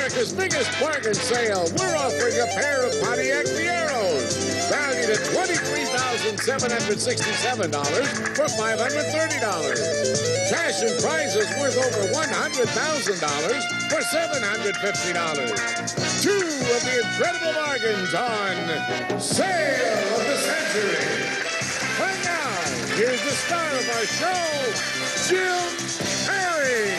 America's biggest bargain sale, we're offering a pair of Pontiac Fieros, valued at $23,767 for $530. Cash and prizes worth over $100,000 for $750. Two of the incredible bargains on Sale of the Century. Right now, here's the star of our show, Jim Gerry.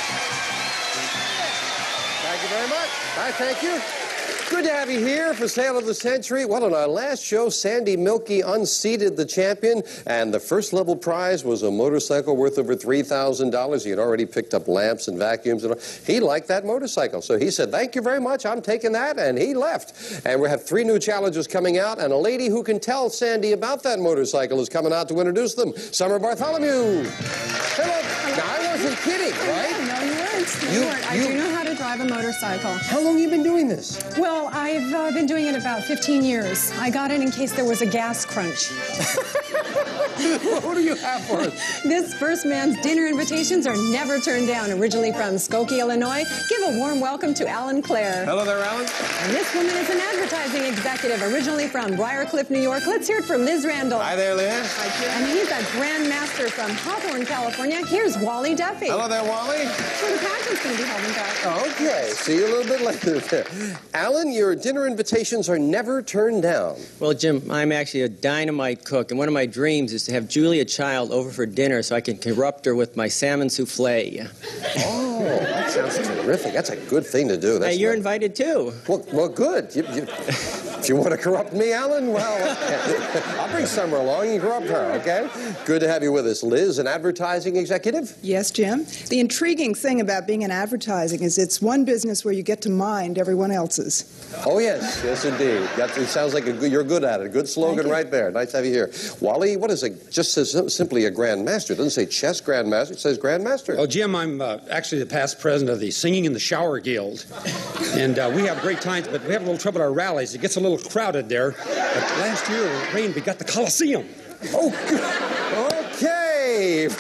Thank you very much. Thank you. Good to have you here for Sale of the Century. Well, on our last show, Sandy Milky unseated the champion, and the first level prize was a motorcycle worth over $3,000. He had already picked up lamps and vacuums. And he liked that motorcycle, so he said, thank you very much, I'm taking that, and he left. And we have 3 new challengers coming out, and a lady who can tell Sandy about that motorcycle is coming out to introduce them. Summer Bartholomew. Hello. Now, I wasn't kidding, right? No, you weren't. You weren't. I do know how to drive a motorcycle. How long have you been doing this? Well, I've been doing it about 15 years. I got it in case there was a gas crunch. What do you have for us? This first man's dinner invitations are never turned down. Originally from Skokie, Illinois, give a warm welcome to Alan Clare. Hello there, Alan. And this woman is an advertising executive, originally from Briarcliff, New York. Let's hear it from Liz Randall. Hi there, Liz. And he's a grandmaster from Hawthorne, California. Here's Wally Duffy. Hello there, Wally. So the pageant's going to be held in Dallas. Okay, see you a little bit later there. Alan, your dinner invitations are never turned down. Well, Jim, I'm actually a dynamite cook, and one of my dreams is to have Julia Child over for dinner so I can corrupt her with my salmon souffle. Oh, that sounds terrific. That's a good thing to do. Hey, you're invited, too. Well, good. If you want to corrupt me, Alan, well, I'll bring Summer along and corrupt her, okay? Good to have you with us. Liz, an advertising executive? Yes, Jim. The intriguing thing about being in advertising is it's one business where you get to mind everyone else's. Oh, yes. Yes, indeed. It sounds like you're good at it. A good slogan right there. Nice to have you here. Wally, what is it? Just says simply a grandmaster. It doesn't say chess grandmaster. It says grandmaster. Oh, Jim, I'm actually the past president of the Singing in the Shower Guild. And we have great times, but we have a little trouble at our rallies. It gets a little crowded there. But last year, in the rain, we got the Coliseum. Oh, okay.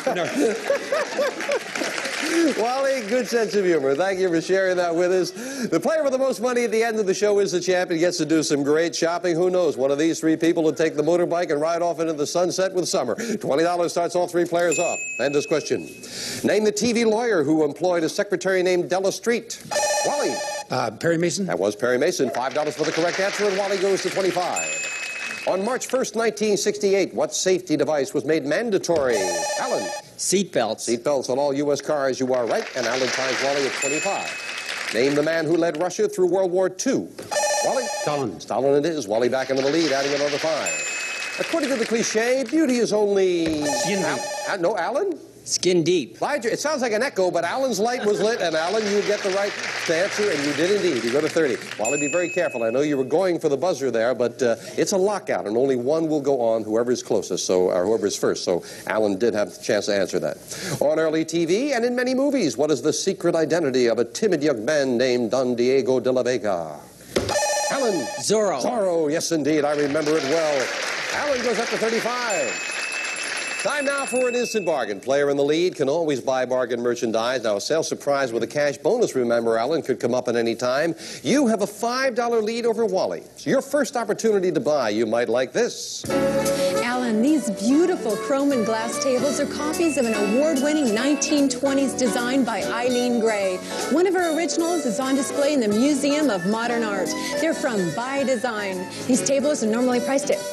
Wally, good sense of humor. Thank you for sharing that with us. The player with the most money at the end of the show is the champion. Gets to do some great shopping. Who knows? One of these 3 people will take the motorbike and ride off into the sunset with Summer. $20 starts all 3 players off. And this question. Name the TV lawyer who employed a secretary named Della Street. Wally. Perry Mason? That was Perry Mason. $5 for the correct answer, and Wally goes to 25. On March 1st, 1968, what safety device was made mandatory? Alan. Seatbelts. Seatbelts on all U.S. cars. You are right, and Alan ties Wally at 25. Name the man who led Russia through World War II. Wally. Stalin. Stalin it is. Wally back into the lead, adding another 5. According to the cliche, beauty is only... Skin deep. No, Alan? Skin deep. It sounds like an echo, but Alan's light was lit, and Alan, you get the right answer, and you did indeed. You go to 30. Wally, be very careful. I know you were going for the buzzer there, but it's a lockout, and only one will go on, whoever's closest, or whoever's first. So Alan did have the chance to answer that. On early TV and in many movies, what is the secret identity of a timid young man named Don Diego de la Vega? Alan. Zorro. Zorro, yes, indeed. I remember it well. Alan goes up to 35. Time now for an instant bargain. Player in the lead can always buy bargain merchandise. Now, a sale surprise with a cash bonus, remember, Alan, could come up at any time. You have a $5 lead over Wally. It's your first opportunity to buy. You might like this. Alan, these beautiful chrome and glass tables are copies of an award-winning 1920s design by Eileen Gray. One of her originals is on display in the Museum of Modern Art. They're from By Design. These tables are normally priced at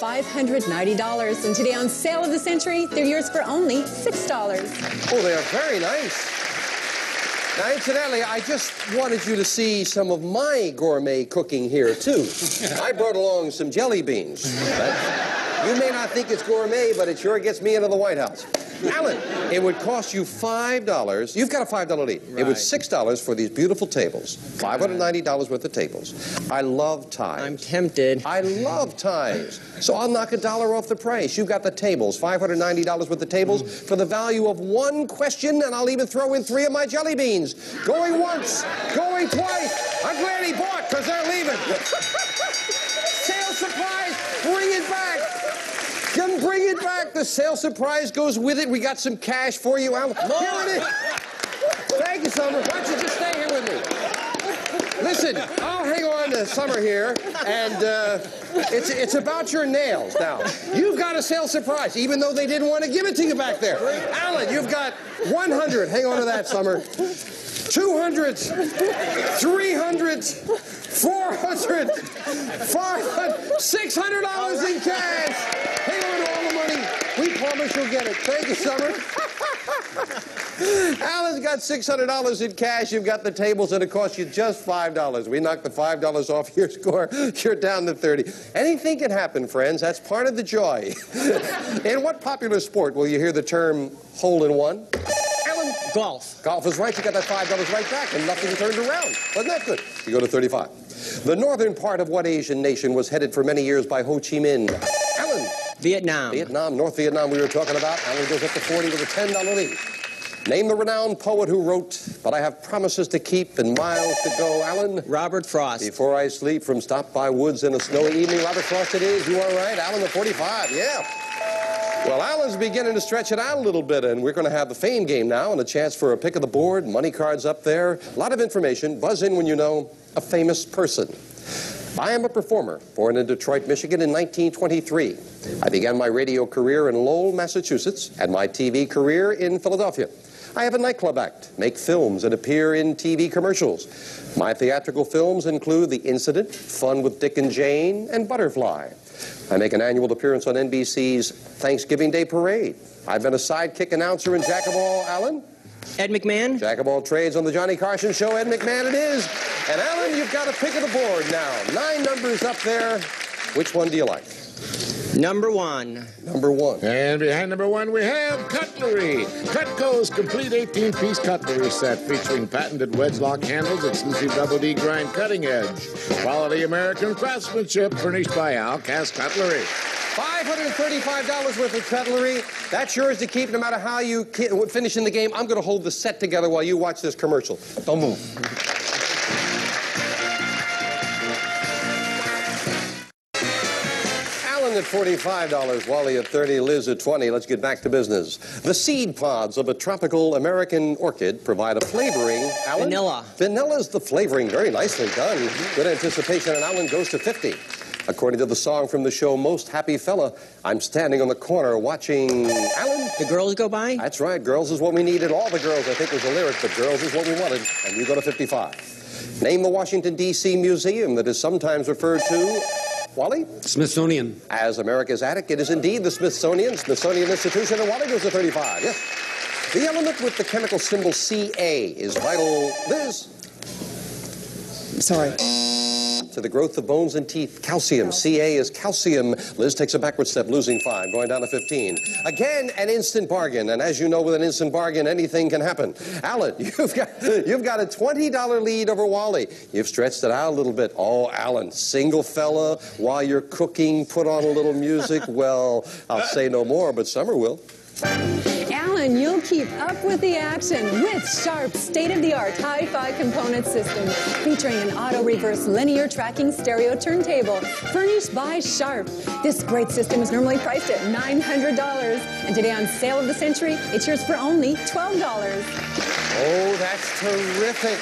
$590, and today on Sale of the Century, they're yours for only $6. Oh, they are very nice. Now, incidentally, I just wanted you to see some of my gourmet cooking here, too. I brought along some jelly beans. You may not think it's gourmet, but it sure gets me into the White House. Alan, it would cost you $5. You've got a $5 lead. Right. It was $6 for these beautiful tables. $590 worth of tables. I love ties. I'm tempted. I love ties. So I'll knock $1 off the price. You've got the tables, $590 worth of tables for the value of 1 question, and I'll even throw in 3 of my jelly beans. Going once, going twice. I'm glad he bought, because they're leaving. Sale surprise, bring it back. Can bring it back. The sale surprise goes with it. We got some cash for you, Alan. Here it is. Thank you, Summer. Why don't you just stay here with me? Listen, I'll hang on to Summer here, and it's about your nails. Now, you've got a sale surprise, even though they didn't want to give it to you back there. Alan, you've got 100. Hang on to that, Summer. 200, 300, 400, 500, $600 in cash. Hang on to all the money. We promise you'll get it. Thank you, Summer. Alan's got $600 in cash. You've got the tables, and it costs you just $5. We knocked the $5 off your score. You're down to 30. Anything can happen, friends. That's part of the joy. In what popular sport will you hear the term hole-in-one? Alan? Golf. Golf is right. You got that $5 right back, and nothing turned around. Wasn't that good? You go to 35. The northern part of what Asian nation was headed for many years by Ho Chi Minh? Alan? Vietnam. Vietnam, North Vietnam we were talking about. Alan goes up to 40 with a $10 lead. Name the renowned poet who wrote, "But I have promises to keep and miles to go." Alan? Robert Frost. Before I sleep from Stop by Woods in a Snowy Evening. Robert Frost it is. You are right. Alan, the 45. Yeah. Well, Alan's beginning to stretch it out a little bit, and we're going to have the fame game now and a chance for a pick of the board, money cards up there. A lot of information. Buzz in when you know a famous person. I am a performer, born in Detroit, Michigan in 1923. I began my radio career in Lowell, Massachusetts, and my TV career in Philadelphia. I have a nightclub act, make films, and appear in TV commercials. My theatrical films include The Incident, Fun with Dick and Jane, and Butterfly. I make an annual appearance on NBC's Thanksgiving Day Parade. I've been a sidekick announcer in Jack of All, Alan? Ed McMahon. Jack of all trades on the Johnny Carson Show. Ed McMahon it is. And Alan, you've got a pick of the board now. 9 numbers up there. Which one do you like? Number 1. Number 1. And behind number 1, we have cutlery. Cutco's complete 18-piece cutlery set featuring patented wedge-lock handles, exclusive double D grind cutting edge, quality American craftsmanship furnished by Outcast Cutlery. $535 worth of cutlery. That's yours to keep no matter how you finish in the game. I'm going to hold the set together while you watch this commercial. Don't move. At $45, Wally at 30, Liz at 20. Let's get back to business. The seed pods of a tropical American orchid provide a flavoring. Alan? Vanilla. Vanilla's the flavoring. Very nicely done. Good anticipation, and Alan goes to 50. According to the song from the show Most Happy Fella, I'm standing on the corner watching Alan. The girls go by? That's right. Girls is what we needed. All the girls, I think, was the lyric, but girls is what we wanted. And you go to 55. Name the Washington, D.C. museum that is sometimes referred to... Wally? Smithsonian. As America's attic, it is indeed the Smithsonian Institution, and Wally goes to 35. Yes. The element with the chemical symbol Ca is vital, Liz. Sorry. To the growth of bones and teeth. Calcium. Ca is calcium. Liz takes a backward step, losing 5, going down to 15. Again, an instant bargain. And as you know, with an instant bargain, anything can happen. Alan, you've got a $20 lead over Wally. You've stretched it out a little bit. Oh, Alan, single fella, while you're cooking, put on a little music. Well, I'll say no more, but Summer will. Alan, you'll keep up with the action with Sharp's state-of-the-art hi-fi component system featuring an auto-reverse linear tracking stereo turntable furnished by Sharp. This great system is normally priced at $900, and today on Sale of the Century, it's yours for only $12. Oh, that's terrific.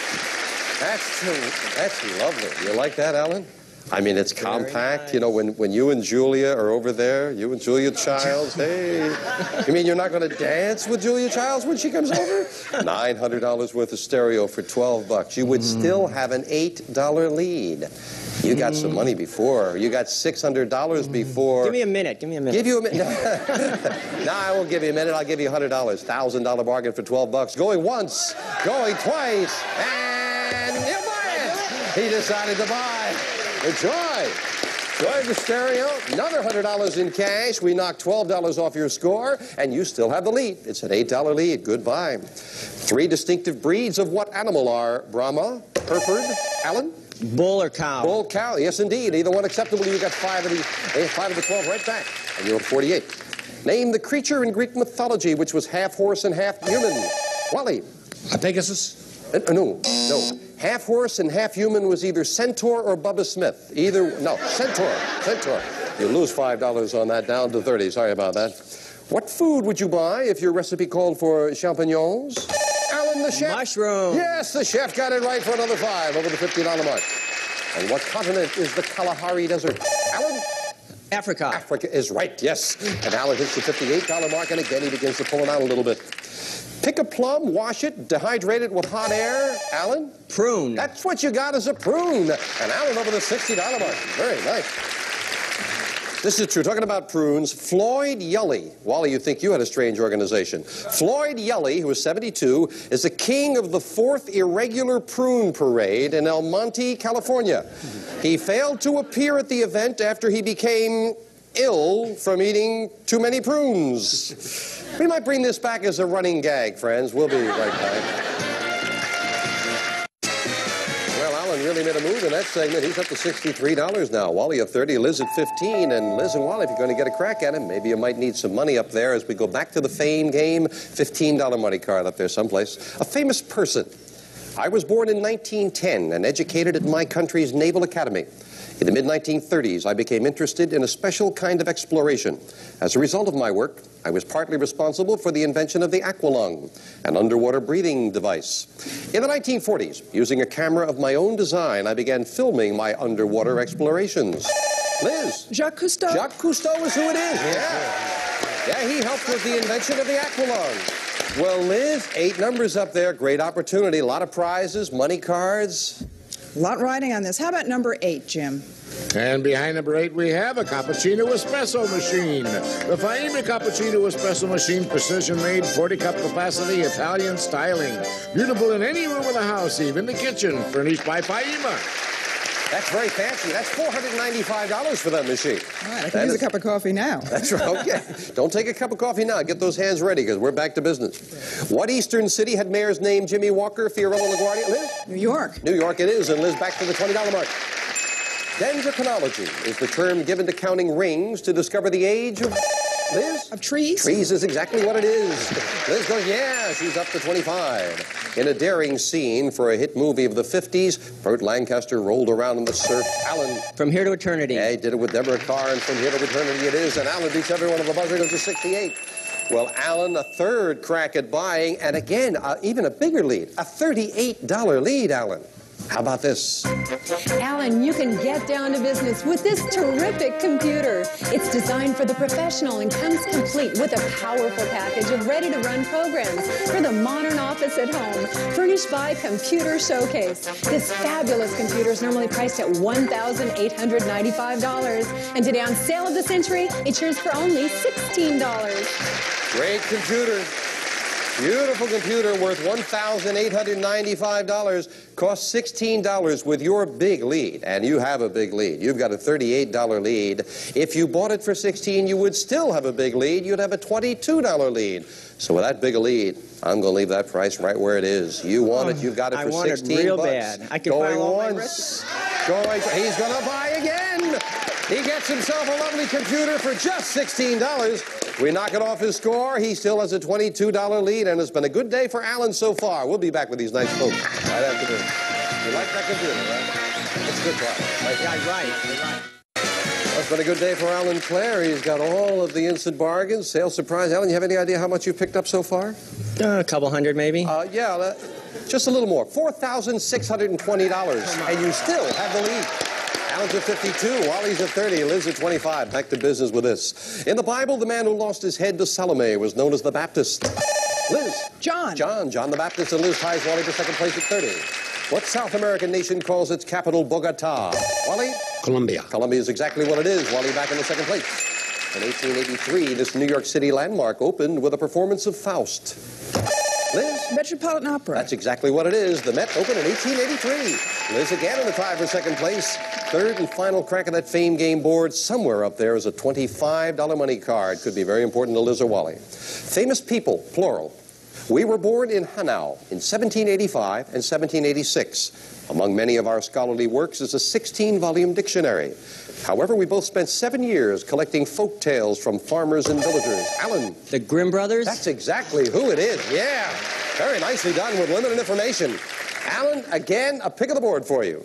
That's lovely. You like that, Alan? I mean, it's compact. Nice. You know, when you and Julia are over there, you and Julia Childs, hey. You mean you're not going to dance with Julia Childs when she comes over? $900 worth of stereo for $12. You would still have an $8 lead. You got some money before. You got $600 before. Give me a minute. Give you a minute. No, I won't give you a minute. I'll give you $100. $1,000 bargain for $12. Going once, going twice, and you buy it. He decided to buy. Enjoy the stereo. Another $100 in cash. We knocked $12 off your score, and you still have the lead. It's an $8 lead. Goodbye. 3 distinctive breeds of what animal are Brahma, Hereford, Alan? Bull or cow? Bull, cow. Yes, indeed. Either one acceptable. You got 5 of the 12 right back, and you're at 48. Name the creature in Greek mythology which was half horse and half human. Wally. Pegasus. No. Half horse and half human was either Centaur or Bubba Smith. Centaur. You lose $5 on that, down to 30. Sorry about that. What food would you buy if your recipe called for champignons? Alan? Alan, the chef. Mushroom. Yes, the chef got it right for another 5 over the $50 mark. And what continent is the Kalahari Desert? Alan? Africa. Africa is right, yes. And Alan hits the $58 mark, and again he begins to pull it out a little bit. Pick a plum, wash it, dehydrate it with hot air. Alan? Prune. That's what you got as a prune. And Alan over the $60 mark. Very nice. This is true. Talking about prunes, Floyd Yully. Wally, you think you had a strange organization. Floyd Yully, who is 72, is the king of the 4th Irregular Prune Parade in El Monte, California. He failed to appear at the event after he became ill from eating too many prunes. We might bring this back as a running gag, friends. We'll be right back. Really made a move in that segment. He's up to $63 now. Wally at 30, Liz at 15. And Liz and Wally, if you're going to get a crack at him, maybe you might need some money up there as we go back to the fame game. $15 money card up there someplace. A famous person. I was born in 1910 and educated at my country's Naval Academy. In the mid-1930s, I became interested in a special kind of exploration. As a result of my work, I was partly responsible for the invention of the aqualung, an underwater breathing device. In the 1940s, using a camera of my own design, I began filming my underwater explorations. Liz? Jacques Cousteau? Jacques Cousteau is who it is, yeah, he helped with the invention of the aqualung. Well, Liz, 8 numbers up there, great opportunity, a lot of prizes, money cards. A lot riding on this. How about number 8, Jim? And behind number 8, we have a cappuccino espresso machine. The Faima Cappuccino Espresso Machine, precision-made, 40-cup capacity, Italian styling. Beautiful in any room of the house, even the kitchen, furnished by Faima. That's very fancy. That's $495 for that machine. All right, I can use a cup of coffee now. That's right. Okay. Don't take a cup of coffee now. Get those hands ready because we're back to business. What eastern city had mayor's name Jimmy Walker, Fiorello LaGuardia? Liz? New York. New York it is. And Liz, back to the $20 mark. Dendrochronology is the term given to counting rings to discover the age of... Liz? Of trees? Trees is exactly what it is. Liz goes, yeah, she's up to 25. In a daring scene for a hit movie of the 50s, Burt Lancaster rolled around in the surf. Alan. From Here to Eternity. Yeah, he did it with Deborah Carr, and From Here to Eternity it is. And Alan beats everyone on the buzzer, goes to 68. Well, Alan, a third crack at buying, and again, even a bigger lead. A $38 lead, Alan. How about this? Alan, you can get down to business with this terrific computer. It's designed for the professional and comes complete with a powerful package of ready-to-run programs for the modern office at home, furnished by Computer Showcase. This fabulous computer is normally priced at $1,895. And today on Sale of the Century, it's yours for only $16. Great computer. Beautiful computer worth $1,895, costs $16 with your big lead. And you have a big lead. You've got a $38 lead. If you bought it for $16, you would still have a big lead. You'd have a $22 lead. So with that big a lead, I'm going to leave that price right where it is. You want it, you got it for $16. I want it real bad. I can going file all my once. Going, he's going to buy again. He gets himself a lovely computer for just $16. We knock it off his score. He still has a $22 lead, and it's been a good day for Alan so far. We'll be back with these nice folks right after this. You like that computer, right? It's a good product. Right? Yeah, right. It's been a good day for Alan Clare. He's got all of the instant bargains. Sales surprise. Alan, you have any idea how much you've picked up so far? A couple hundred, maybe. Just a little more. $4,620, and you still have the lead. Alan's at 52, Wally's at 30, Liz at 25. Back to business with this. In the Bible, the man who lost his head to Salome was known as the Baptist. Liz. John the Baptist, and Liz ties Wally to second place at 30. What South American nation calls its capital Bogota? Wally? Colombia. Colombia is exactly what it is. Wally back in the second place. In 1883, this New York City landmark opened with a performance of Faust. Liz? Metropolitan Opera. That's exactly what it is. The Met opened in 1883. Liz again in the tie for second place. Third and final crack of that fame game board. Somewhere up there is a $25 money card. Could be very important to Liz or Wally. Famous people, plural. We were born in Hanau in 1785 and 1786. Among many of our scholarly works is a 16-volume dictionary. However, we both spent 7 years collecting folk tales from farmers and villagers. Alan. The Grimm brothers? That's exactly who it is, yeah. Very nicely done with limited information. Alan, again, a pick of the board for you.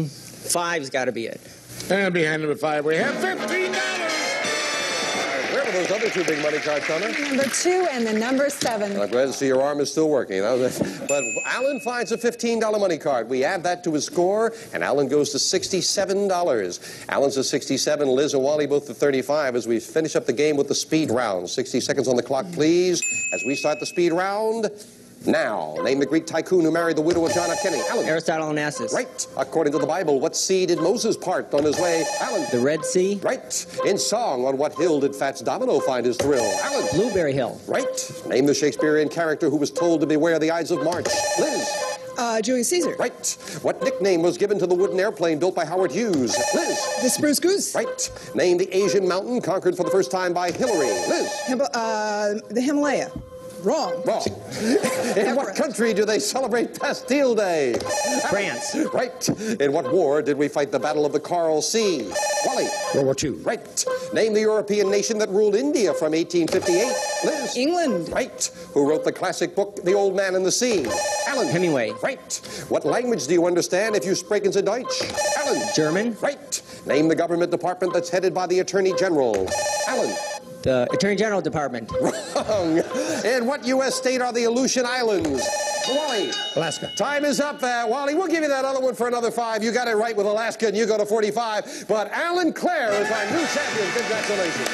5's got to be it. And behind number 5, we have $15. Where were those other two big money cards, Summer? Number 2 and the number 7. I'm glad to see your arm is still working. But Alan finds a $15 money card. We add that to his score, and Alan goes to $67. Alan's at 67, Liz and Wally both at 35 as we finish up the game with the speed round. 60 seconds on the clock, please, as we start the speed round. Now, name the Greek tycoon who married the widow of John F. Kennedy. Alan. Aristotle Onassis. Right. According to the Bible, what sea did Moses part on his way? Alan. The Red Sea. Right. In song, on what hill did Fats Domino find his thrill? Alan. Blueberry Hill. Right. Name the Shakespearean character who was told to beware the Ides of March. Liz. Julius Caesar. Right. What nickname was given to the wooden airplane built by Howard Hughes? Liz. The Spruce Goose. Right. Name the Asian mountain conquered for the first time by Hillary. Liz. The Himalaya. Wrong. Wrong. In what country do they celebrate Bastille Day? France. Right. In what war did we fight the Battle of the Coral Sea? Wally. World War II. Right. Name the European nation that ruled India from 1858. Liz. England. Right. Who wrote the classic book, The Old Man and the Sea? Alan. Hemingway. Right. What language do you understand if you sprechen Sie Deutsch? Alan. German. Right. Name the government department that's headed by the Attorney General. Alan. The Attorney General Department. Wrong. In what U.S. state are the Aleutian Islands? Wally. Alaska. Time is up, Wally. We'll give you that other one for another 5. You got it right with Alaska, and you go to 45. But Alan Clare is our new champion. Congratulations.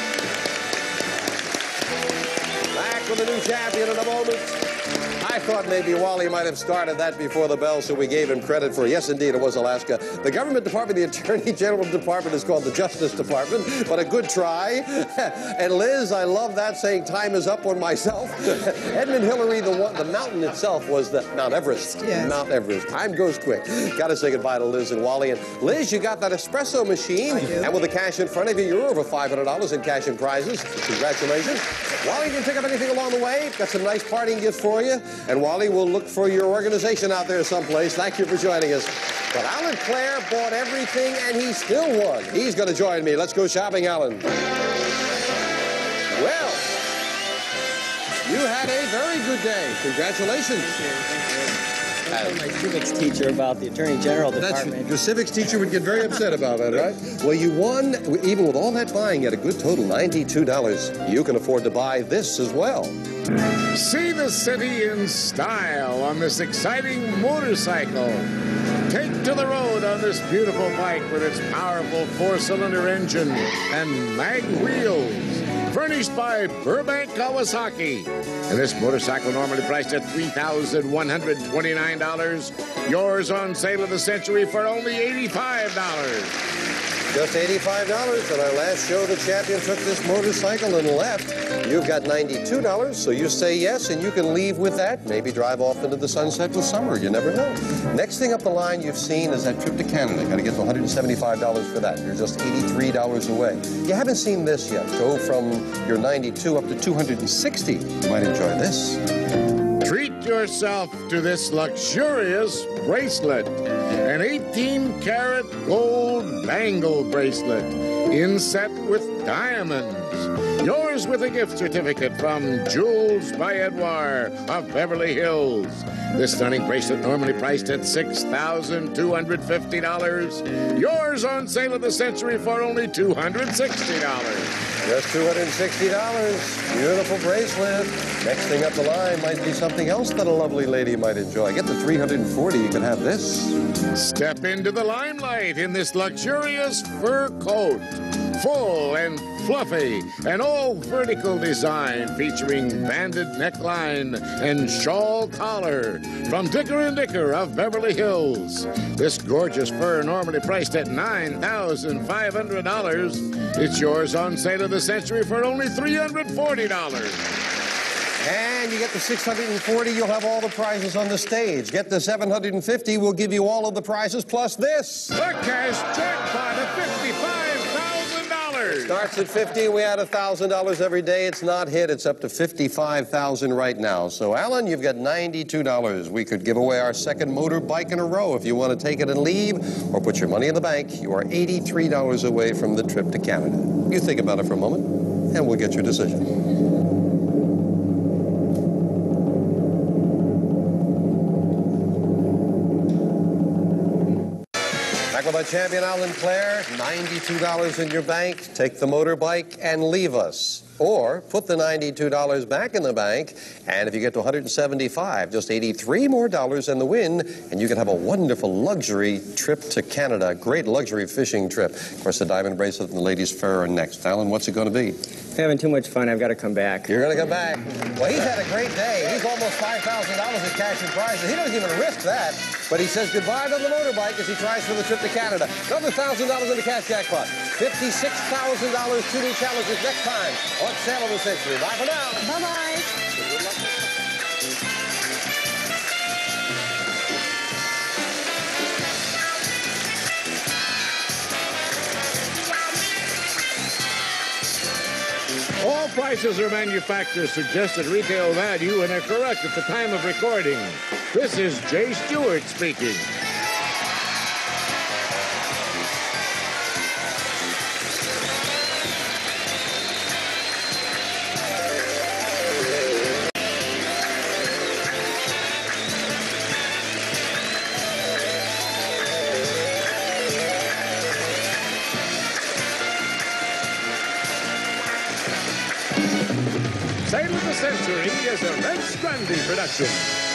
Back with the new champion in a moment. I thought maybe Wally might have started that before the bell, so we gave him credit for, yes, indeed, it was Alaska. The government department, the Attorney General Department, is called the Justice Department, but a good try. And Liz, I love that, saying time is up on myself. Edmund Hillary, the mountain itself was the Mount Everest. Yes. Mount Everest. Time goes quick. Got to say goodbye to Liz and Wally. And Liz, you got that espresso machine. I do. And with the cash in front of you, you're over $500 in cash and prizes. Congratulations. Wally, you didn't pick up anything along the way. Got some nice parting gifts for you. And Wally will look for your organization out there someplace. Thank you for joining us. But Alan Clare bought everything, and he still won. He's going to join me. Let's go shopping, Alan. Well, you had a very good day. Congratulations. I told my civics teacher about the Attorney General Department. Your civics teacher would get very upset about that, right? Well, you won, even with all that buying, at a good total, $92. You can afford to buy this as well. See the city in style on this exciting motorcycle. Take to the road on this beautiful bike with its powerful 4-cylinder engine and mag wheels. Furnished by Burbank Kawasaki. And this motorcycle normally priced at $3,129. Yours on sale of the century for only $85. Just $85. At our last show, the champion took this motorcycle and left. You've got $92, so you say yes, and you can leave with that. Maybe drive off into the sunset with Summer. You never know. Next thing up the line you've seen is that trip to Canada. Got to get to $175 for that. You're just $83 away. You haven't seen this yet. Go from your 92 up to 260. You might enjoy this. Treat yourself to this luxurious bracelet. An 18-karat gold bangle bracelet inset with diamonds. Yours with a gift certificate from Jewels by Edouard of Beverly Hills. This stunning bracelet normally priced at $6,250. Yours on sale of the century for only $260. Just $260. Beautiful bracelet. Next thing up the line might be something else that a lovely lady might enjoy. Get the $340. You can have this. Step into the limelight in this luxurious fur coat. Full and fluffy, and all vertical design featuring banded neckline and shawl collar from Dicker & Dicker of Beverly Hills. This gorgeous fur normally priced at $9,500. It's yours on sale of the century for only $340. And you get the $640, you'll have all the prizes on the stage. Get the $750, we'll give you all of the prizes plus this. The cash jackpot of $55,000. Starts at $50, we add $1,000 every day. It's not hit, it's up to $55,000 right now. So, Alan, you've got $92. We could give away our second motorbike in a row if you want to take it and leave, or put your money in the bank. You are $83 away from the trip to Canada. You think about it for a moment, and we'll get your decision. With our champion, Alan Clare, $92 in your bank. Take the motorbike and leave us. Or put the $92 back in the bank, and if you get to 175, just $83 more in the win, and you can have a wonderful luxury trip to Canada. Great luxury fishing trip. Of course, the diamond bracelet and the ladies' fur are next. Alan, what's it going to be? Having too much fun. I've got to come back. You're going to come back. Well, he's had a great day. He's almost $5,000 in cash and prizes. He doesn't even risk that, but he says goodbye to the motorbike as he tries for the trip to Canada. Another $1,000 in the cash jackpot. $56,000 shooting challenges next time on Sale of the Century. Bye for now. Bye-bye. Good luck. All prices are manufacturer's suggested retail value and are correct at the time of recording. This is Jay Stewart speaking. Sale of the Century is a Red Strandy production.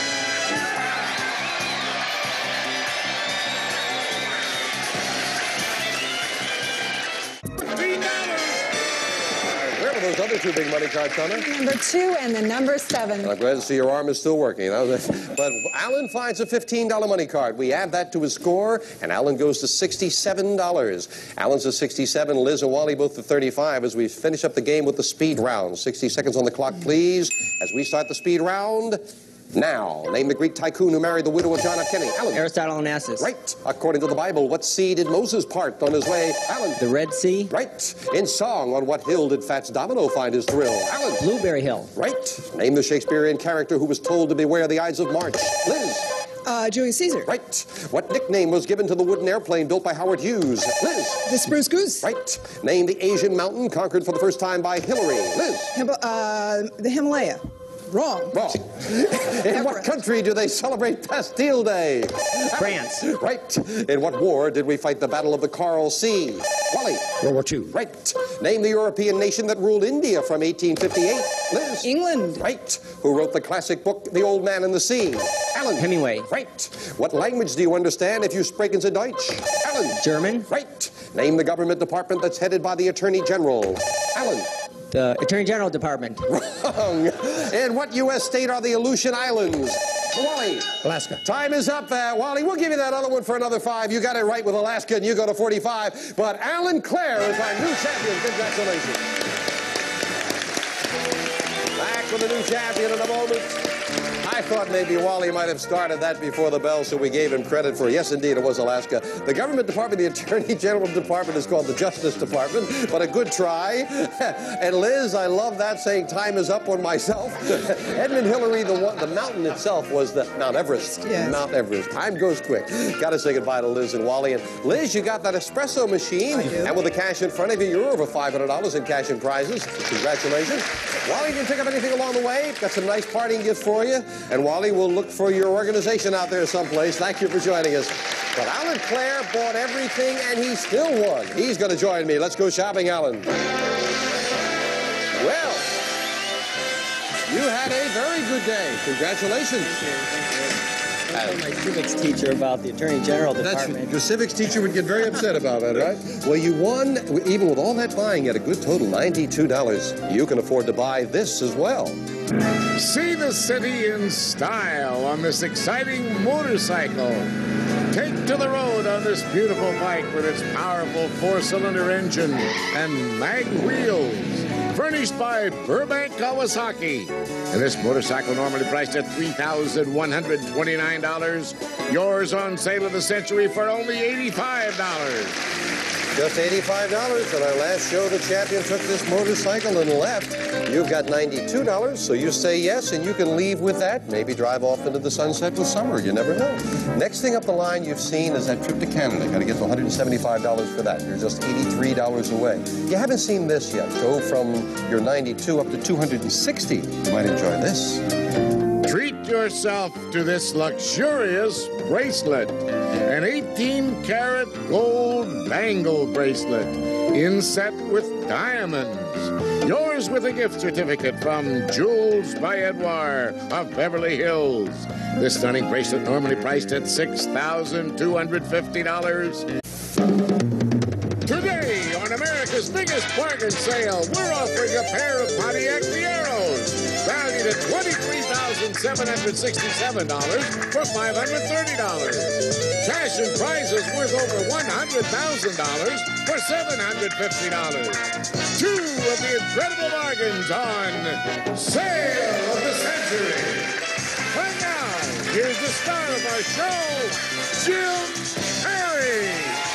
Where were those other two big money cards, Donna? Number 2 and the number 7. I'm glad to see your arm is still working. But Alan finds a $15 money card. We add that to his score, and Alan goes to $67. Alan's at 67, Liz and Wally both to 35 as we finish up the game with the speed round. 60 seconds on the clock, please, as we start the speed round. Now, name the Greek tycoon who married the widow of John F. Kennedy. Alan. Aristotle Onassis. Right. According to the Bible, what sea did Moses part on his way? Alan. The Red Sea. Right. In song, on what hill did Fats Domino find his thrill? Alan. Blueberry Hill. Right. Name the Shakespearean character who was told to beware the Ides of March. Liz. Julius Caesar. Right. What nickname was given to the wooden airplane built by Howard Hughes? Liz. The Spruce Goose. Right. Name the Asian mountain conquered for the first time by Hillary. Liz. The Himalaya. Wrong. Wrong. In what country do they celebrate Bastille Day? France. Right. In what war did we fight the Battle of the Coral Sea? Wally. World War II. Right. Name the European nation that ruled India from 1858. Liz. England. Right. Who wrote the classic book, The Old Man and the Sea? Alan. Hemingway. Right. What language do you understand if you sprechen Sie Deutsch? Alan. German. Right. Name the government department that's headed by the Attorney General. Alan. The Attorney General Department. Wrong. In what U.S. state are the Aleutian Islands? Wally. Alaska. Time is up, Wally. We'll give you that other one for another 5. You got it right with Alaska, and you go to 45. But Alan Clare is our new champion. Congratulations. Back with a new champion in a moment. I thought maybe Wally might have started that before the bell, so we gave him credit for, yes, indeed, it was Alaska. The government department, the Attorney General Department, is called the Justice Department, but a good try. And Liz, I love that, saying time is up on myself. Edmund Hillary, the mountain itself was the Mount Everest. Yes. Mount Everest. Time goes quick. Got to say goodbye to Liz and Wally. And Liz, you got that espresso machine. I do. And with the cash in front of you, you're over $500 in cash and prizes. Congratulations. Wally, didn't pick up anything along the way. Got some nice parting gift for you. And Wally will look for your organization out there someplace. Thank you for joining us. But Alan Clare bought everything, and he still won. He's going to join me. Let's go shopping, Alan. Well, you had a very good day. Congratulations. I told my civics teacher about the Attorney General Department. Your civics teacher would get very upset about that, right? Well, you won, even with all that buying, at a good total, $92. You can afford to buy this as well. See the city in style on this exciting motorcycle. Take to the road on this beautiful bike with its powerful 4-cylinder engine and mag wheels. Furnished by Burbank Kawasaki. And this motorcycle normally priced at $3,129. Yours on Sale of the Century for only $85. Just $85. On our last show, the champion took this motorcycle and left. You've got $92, so you say yes, and you can leave with that. Maybe drive off into the sunset with summer. You never know. Next thing up the line you've seen is that trip to Canada. Got to get to $175 for that. You're just $83 away. You haven't seen this yet. Go from your 92 up to 260. You might enjoy this. Treat yourself to this luxurious bracelet, an 18-karat gold bangle bracelet, inset with diamonds. Yours with a gift certificate from Jewels by Edouard of Beverly Hills. This stunning bracelet normally priced at $6,250. Today, on America's biggest bargain sale, we're offering a pair of Pontiac Fieros, valued at $23,767 for $530. Cash and prizes worth over $100,000 for $750. Two of the incredible bargains on Sale of the Century. Right now, here's the star of our show, Gerry.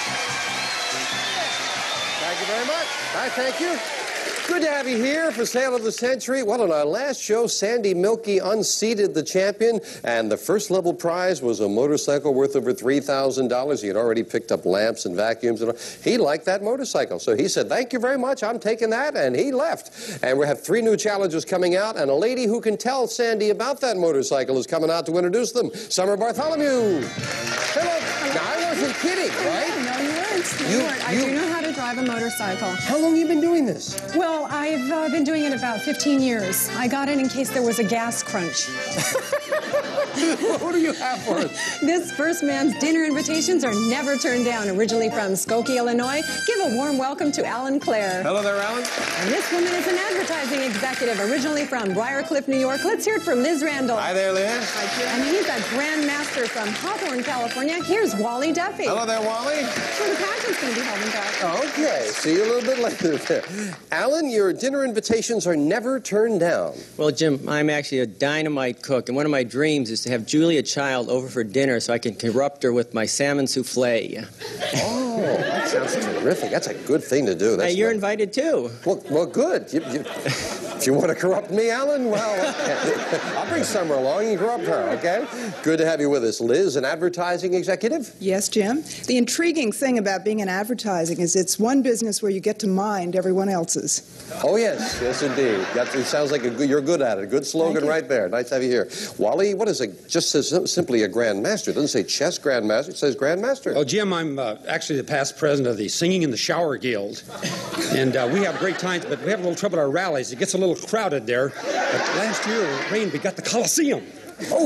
Thank you very much. Thank you. Good to have you here for Sale of the Century. Well, on our last show, Sandy Milky unseated the champion, and the first level prize was a motorcycle worth over $3,000. He had already picked up lamps and vacuums, and all. He liked that motorcycle, so he said, "Thank you very much, I'm taking that," and he left. And we have 3 new challenges coming out, and a lady who can tell Sandy about that motorcycle is coming out to introduce them. Summer Bartholomew. Hello. Now, I wasn't kidding, right? No, you weren't. I do know how to drive a motorcycle. How long have you been doing this? Well, I've been doing it about 15 years. I got it in case there was a gas crunch. What do you have for us? This first man's dinner invitations are never turned down. Originally from Skokie, Illinois, give a warm welcome to Alan Clare. Hello there, Alan. And this woman is an advertising executive, originally from Briarcliff, New York. Let's hear it from Liz Randall. Hi there, Lynne. And he's a Grand Master from Hawthorne, California. Here's Wally Duffy. Hello there, Wally. So the pageant's going to be held in back. Okay, see you a little bit later there. Alan, your dinner invitations are never turned down. Well, Jim, I'm actually a dynamite cook, and one of my dreams is to have Julia Child over for dinner so I can corrupt her with my salmon souffle. Oh, that sounds terrific. That's a good thing to do. Hey, you're invited too. Well, good. If you want to corrupt me, Alan, well, I'll bring Summer along and corrupt her, okay? Good to have you with us. Liz, an advertising executive? Yes, Jim. The intriguing thing about being in advertising is it's one business where you get to mind everyone else's. Oh, yes. Yes, indeed. It sounds like you're good at it. Good slogan right there. Nice to have you here. Wally, what is it? Just says simply a Grand Master. It doesn't say chess Grand Master. It says Grand Master. Oh, Jim, I'm actually the past president of the Singing in the Shower Guild. And we have great times, but we have a little trouble at our rallies. It gets a little crowded there. But last year, it rained. We got the Coliseum. Oh,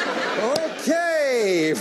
okay.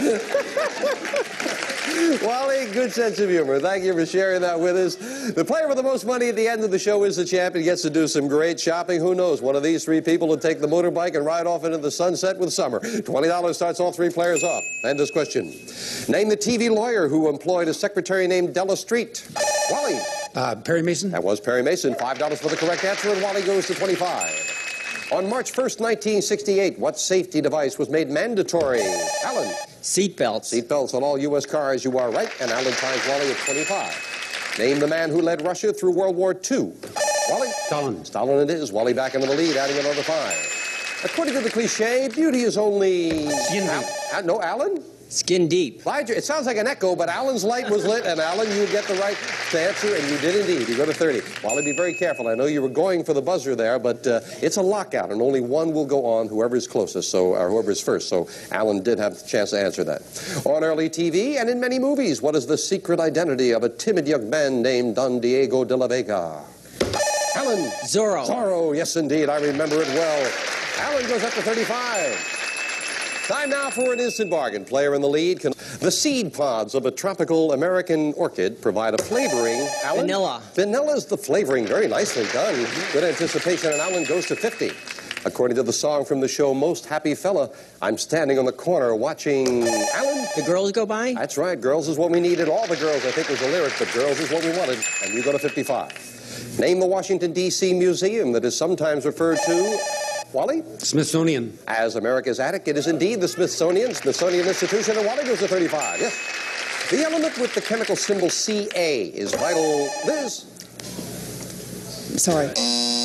Wally, good sense of humor. Thank you for sharing that with us. The player with the most money at the end of the show is the champion. Gets to do some great shopping. Who knows? One of these 3 people will take the motorbike and ride off into the sunset with Summer. $20 starts all 3 players off. And this question. Name the TV lawyer who employed a secretary named Della Street. Wally. Perry Mason? That was Perry Mason. $5 for the correct answer, and Wally goes to 25. On March 1st, 1968, what safety device was made mandatory? Alan. Seatbelts. Seatbelts on all U.S. cars. You are right, and Alan ties Wally at 25. Name the man who led Russia through World War II. Wally. Stalin. Stalin it is. Wally back into the lead, adding another 5. According to the cliche, beauty is only... Skin deep. No, Alan? Skin deep. It sounds like an echo, but Alan's light was lit, and Alan, you get the right answer, and you did indeed. You go to 30. Wally, be very careful. I know you were going for the buzzer there, but it's a lockout, and only one will go on, whoever's closest, or whoever's first. So Alan did have the chance to answer that. On early TV and in many movies, what is the secret identity of a timid young man named Don Diego de la Vega? Alan. Zorro. Zorro, yes, indeed. I remember it well. Alan goes up to 35. Time now for an instant bargain. Player in the lead. The seed pods of a tropical American orchid provide a flavoring. Alan? Vanilla. Vanilla's the flavoring. Very nicely done. Good anticipation, and Alan goes to 50. According to the song from the show Most Happy Fella, I'm standing on the corner watching... Alan? The girls go by? That's right. Girls is what we needed. All the girls, I think, was the lyric, but girls is what we wanted. And you go to 55. Name the Washington, D.C. museum that is sometimes referred to... Wally? Smithsonian. As America's attic, it is indeed the Smithsonian Institution, and Wally goes to 35. Yes. The element with the chemical symbol Ca is vital. Liz? Sorry.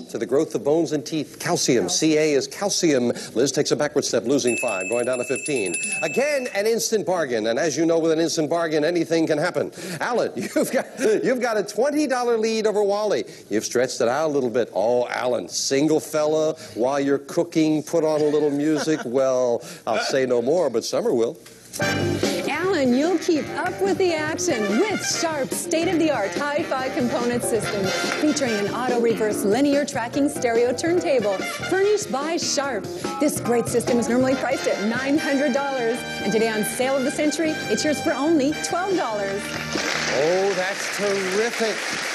to the growth of bones and teeth. Calcium. Ca is calcium. Liz takes a backward step, losing 5, going down to 15. Again, an instant bargain. And as you know, with an instant bargain, anything can happen. Alan, you've got a $20 lead over Wally. You've stretched it out a little bit. Oh, Alan, single fella, while you're cooking, put on a little music. Well, I'll say no more, but Summer will. Alan, you'll keep up with the action with Sharp's state-of-the-art hi-fi component system featuring an auto-reverse linear tracking stereo turntable furnished by Sharp. This great system is normally priced at $900, and today on Sale of the Century, it's yours for only $12. Oh, that's terrific.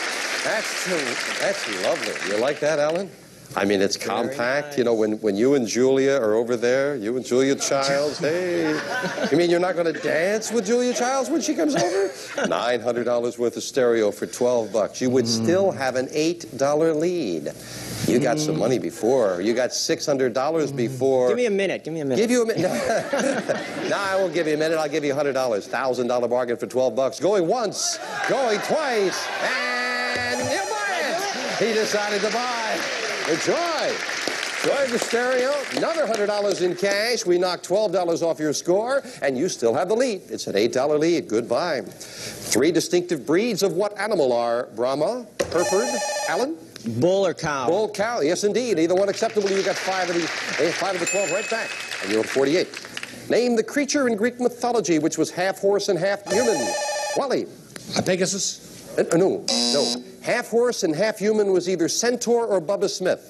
That's lovely. You like that, Alan? I mean, it's compact. Nice. You know, when you and Julia are over there, you and Julia Childs, hey. You mean you're not going to dance with Julia Childs when she comes over? $900 worth of stereo for $12. You would still have an $8 lead. You got some money before. You got $600 before. Give me a minute. Give you a minute. No, I won't give you a minute. I'll give you $100. $1,000 bargain for $12. Going once, going twice, and he'll buy it. He decided to buy. Enjoy the stereo. Another $100 in cash. We knocked $12 off your score, and you still have the lead. It's an $8 lead. Goodbye. 3 distinctive breeds of what animal are Brahma, Hereford, Alan? Bull or cow? Bull, cow. Yes, indeed. Either one acceptable. You got 5 of the 12 right back, and you're 48. Name the creature in Greek mythology which was half horse and half human. Wally. A Pegasus? No. Half horse and half human was either Centaur or Bubba Smith.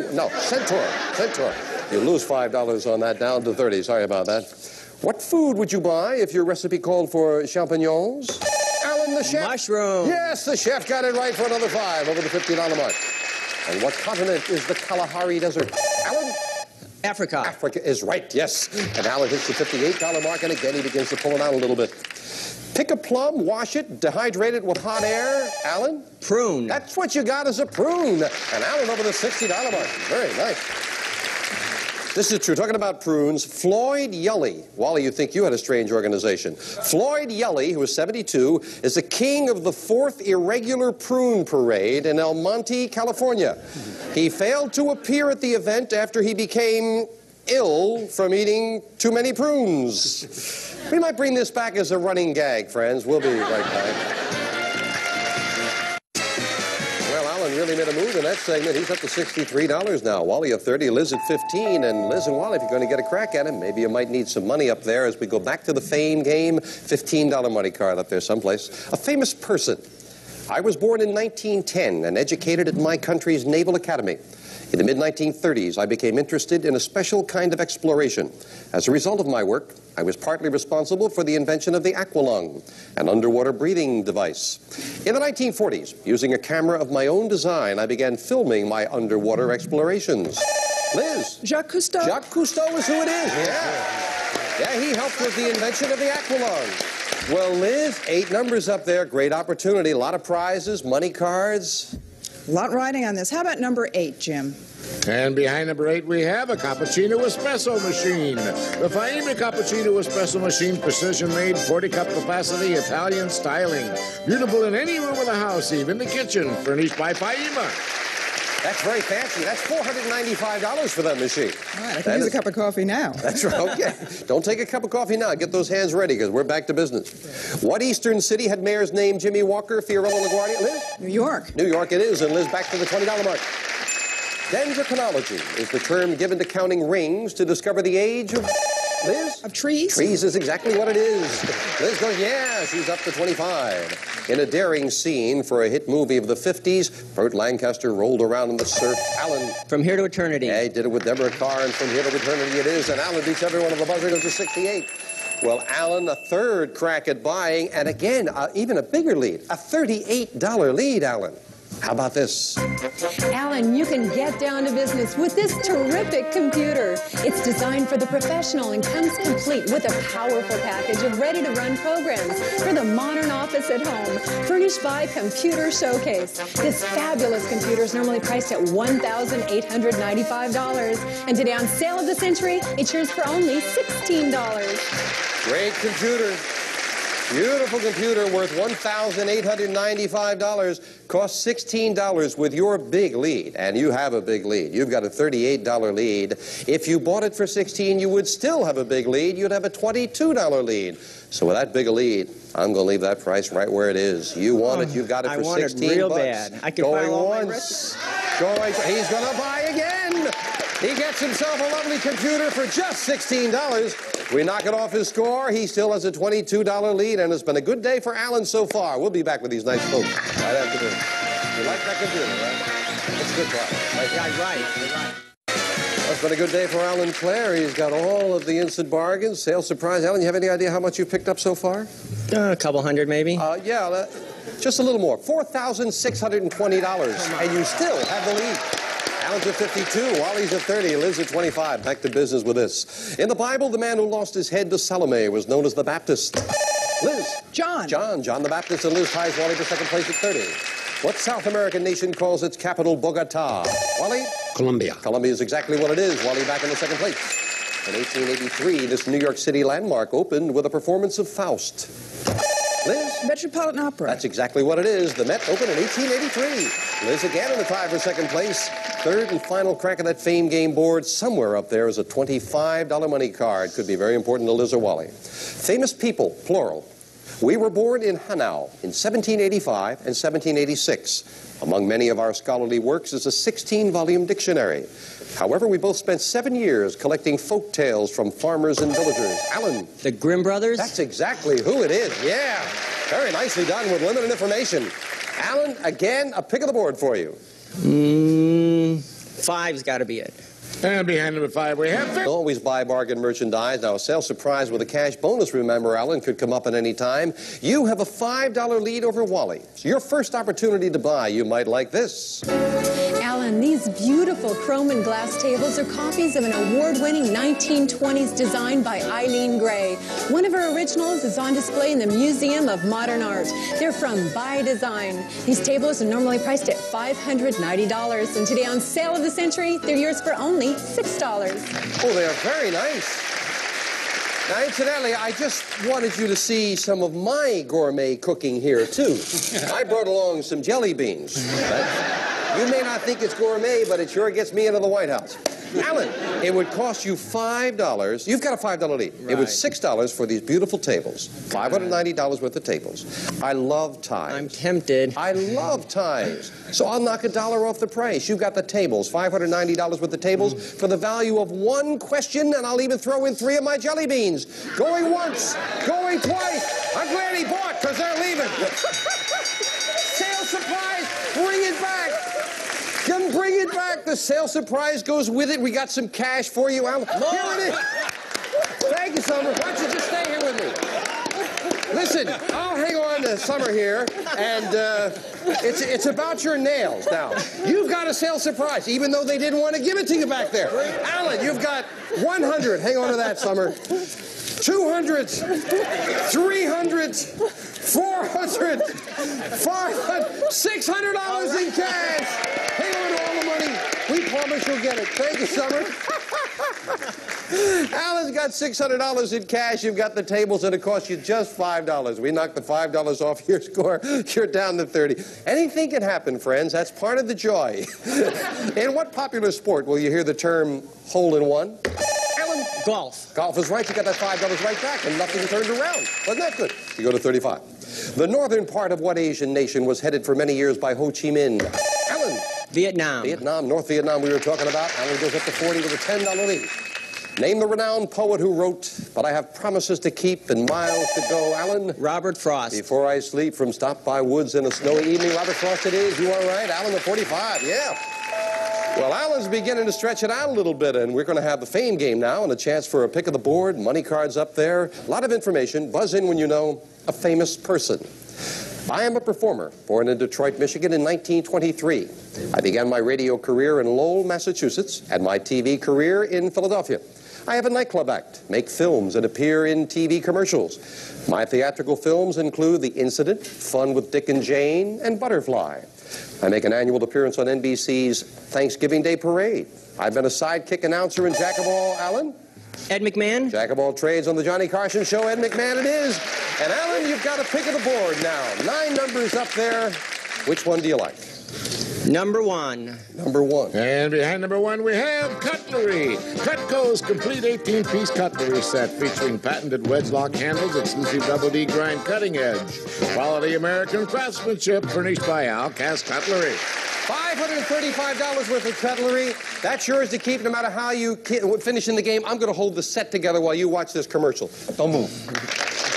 Centaur. You lose $5 on that, down to 30. Sorry about that. What food would you buy if your recipe called for champignons? Alan, the chef. Mushroom. Yes, the chef got it right for another 5 over the $50 mark. And what continent is the Kalahari Desert? Alan? Africa. Africa is right, yes. And Alan hits the $58 mark, and again he begins to pull it out a little bit. Pick a plum, wash it, dehydrate it with hot air. Alan? Prune. That's what you got, is a prune. And Alan over the $60 mark. Very nice. This is true. Talking about prunes, Floyd Yully. Wally, you think you had a strange organization. Floyd Yully, who is 72, is the king of the 4th Irregular Prune Parade in El Monte, California. He failed to appear at the event after he became ill from eating too many prunes. We might bring this back as a running gag, friends. We'll be right back. Well, Alan really made a move in that segment. He's up to $63 now. Wally at 30, Liz at 15. And Liz and Wally, if you're going to get a crack at him, maybe you might need some money up there as we go back to the fame game. $15 money card up there someplace. A famous person. I was born in 1910 and educated at my country's Naval Academy. In the mid-1930s, I became interested in a special kind of exploration. As a result of my work, I was partly responsible for the invention of the aqualung, an underwater breathing device. In the 1940s, using a camera of my own design, I began filming my underwater explorations. Liz? Jacques Cousteau. Jacques Cousteau is who it is, yeah, he helped with the invention of the aqualung. Well, Liz, 8 numbers up there, great opportunity, a lot of prizes, money cards. A lot riding on this. How about number 8, Jim? And behind number 8, we have a cappuccino espresso machine. The Faima cappuccino espresso machine, precision-made, 40-cup capacity, Italian styling. Beautiful in any room of the house, even the kitchen, furnished by Faima. That's very fancy. That's $495 for that machine. All right, I can use a cup of coffee now. That's right. Okay. Don't take a cup of coffee now. Get those hands ready, because we're back to business. What eastern city had mayor's name Jimmy Walker, Fiorello LaGuardia? Liz? New York. New York it is, and Liz, back to the $20 mark. Dendrochronology is the term given to counting rings to discover the age of... Liz? Of trees? Trees is exactly what it is. Liz goes, yeah, she's up to 25. In a daring scene for a hit movie of the 50s, Burt Lancaster rolled around in the surf. Alan. From Here to Eternity. Yeah, he did it with Deborah Carr, and From Here to Eternity it is. And Alan beats everyone on the buzzer, goes to 68. Well, Alan, a third crack at buying, and again, even a bigger lead. A $38 lead, Alan. How about this? Alan, you can get down to business with this terrific computer. It's designed for the professional and comes complete with a powerful package of ready-to-run programs for the modern office at home, furnished by Computer Showcase. This fabulous computer is normally priced at $1,895. And today on Sale of the Century, it's yours for only $16. Great computer. Beautiful computer worth $1,895, costs $16 with your big lead. And you have a big lead. You've got a $38 lead. If you bought it for $16, you would still have a big lead. You'd have a $22 lead. So with that big a lead, I'm going to leave that price right where it is. You want it, you've got it for 16 I want it real bad. I can going file all my once. He's going to buy again. He gets himself a lovely computer for just $16. We knock it off his score. He still has a $22 lead, and it's been a good day for Alan so far. We'll be back with these nice folks right after this. You like that computer, right? It's a good product. Right? Yeah, right. It's been a good day for Alan Clare. He's got all of the instant bargains. Sales surprise. Alan, you have any idea how much you picked up so far? A couple hundred, maybe. Yeah, just a little more. $4,620, and you still have the lead. Alan's at 52, Wally's at 30, Liz at 25. Back to business with this. In the Bible, the man who lost his head to Salome was known as the Baptist. Liz. John the Baptist, and Liz ties Wally to second place at 30. What South American nation calls its capital Bogota? Wally? Colombia. Colombia is exactly what it is. Wally back in the second place. In 1883, this New York City landmark opened with a performance of Faust. Liz? Metropolitan Opera. That's exactly what it is. The Met opened in 1883. Liz again in the tie for second place. Third and final crack of that fame game board. Somewhere up there is a $25 money card. Could be very important to Liz or Wally. Famous people, plural. We were born in Hanau in 1785 and 1786. Among many of our scholarly works is a 16-volume dictionary. However, we both spent 7 years collecting folk tales from farmers and villagers. Alan. The Grimm brothers? That's exactly who it is. Yeah. Very nicely done with limited information. Alan, again, a pick of the board for you. Five's got to be it. And behind number 5, we have... Always buy bargain merchandise. Now, a sales surprise with a cash bonus, remember, Alan, could come up at any time. You have a $5 lead over Wally. So your first opportunity to buy, you might like this. Alan, these beautiful chrome and glass tables are copies of an award-winning 1920s design by Eileen Gray. One of her originals is on display in the Museum of Modern Art. They're from By Design. These tables are normally priced at $590, and today on Sale of the Century, they're yours for only $6. Oh, they are very nice. Now, incidentally, I just wanted you to see some of my gourmet cooking here, too. I brought along some jelly beans. You may not think it's gourmet, but it sure gets me into the White House. Alan, it would cost you $5. You've got a $5 lead. Right. It was $6 for these beautiful tables. $590 worth of tables. I love ties. I'm tempted. I love ties. So I'll knock $1 off the price. You've got the tables, $590 worth of tables for the value of one question, and I'll even throw in 3 of my jelly beans. Going once, going twice. I'm glad he bought, because they're leaving. Sales surprise, bring it back. Come bring it back. The sales surprise goes with it. We got some cash for you, Alan. Here it is. Thank you, Summer. Why don't you just stay here with me? Listen, I'll hang on to Summer here, and it's about your nails. Now, you've got a sales surprise, even though they didn't want to give it to you back there. Alan, you've got 100. Hang on to that, Summer. 200, 300, 400, 500, $600 in cash. Hang on to all the money. We promise you'll get it. Thank you, Summer. Alan's got $600 in cash. You've got the tables, and it costs you just $5. We knocked the $5 off your score. You're down to 30. Anything can happen, friends. That's part of the joy. In what popular sport will you hear the term hole-in-one? Golf. Golf is right. You got that $5 right back, and nothing turned around. Wasn't that good? You go to 35. The northern part of what Asian nation was headed for many years by Ho Chi Minh? Alan. Vietnam. Vietnam, North Vietnam we were talking about. Alan goes up to 40 with a $10 lead. Name the renowned poet who wrote, "But I have promises to keep and miles to go." Alan? Robert Frost. Before I sleep from Stop by Woods in a Snowy Evening. Robert Frost it is. You are right. Alan, the 45. Yeah. Well, Alan's beginning to stretch it out a little bit, and we're going to have the fame game now and a chance for a pick of the board, money cards up there, a lot of information. Buzz in when you know a famous person. I am a performer, born in Detroit, Michigan in 1923. I began my radio career in Lowell, Massachusetts, and my TV career in Philadelphia. I have a nightclub act, make films, and appear in TV commercials. My theatrical films include The Incident, Fun with Dick and Jane, and Butterfly. I make an annual appearance on NBC's Thanksgiving Day Parade. I've been a sidekick announcer in Jack of All, Alan. Ed McMahon. Jack of all trades on the Johnny Carson Show, Ed McMahon it is. And Alan, you've got a pick of the board now. 9 numbers up there. Which one do you like? Number 1. Number 1. And behind number 1, we have cutlery. Cutco's complete 18-piece cutlery set featuring patented wedge lock handles, exclusive double D grind cutting edge, quality American craftsmanship furnished by Al Cast Cutlery. $535 worth of cutlery. That's yours to keep no matter how you finish in the game. I'm going to hold the set together while you watch this commercial. Don't move.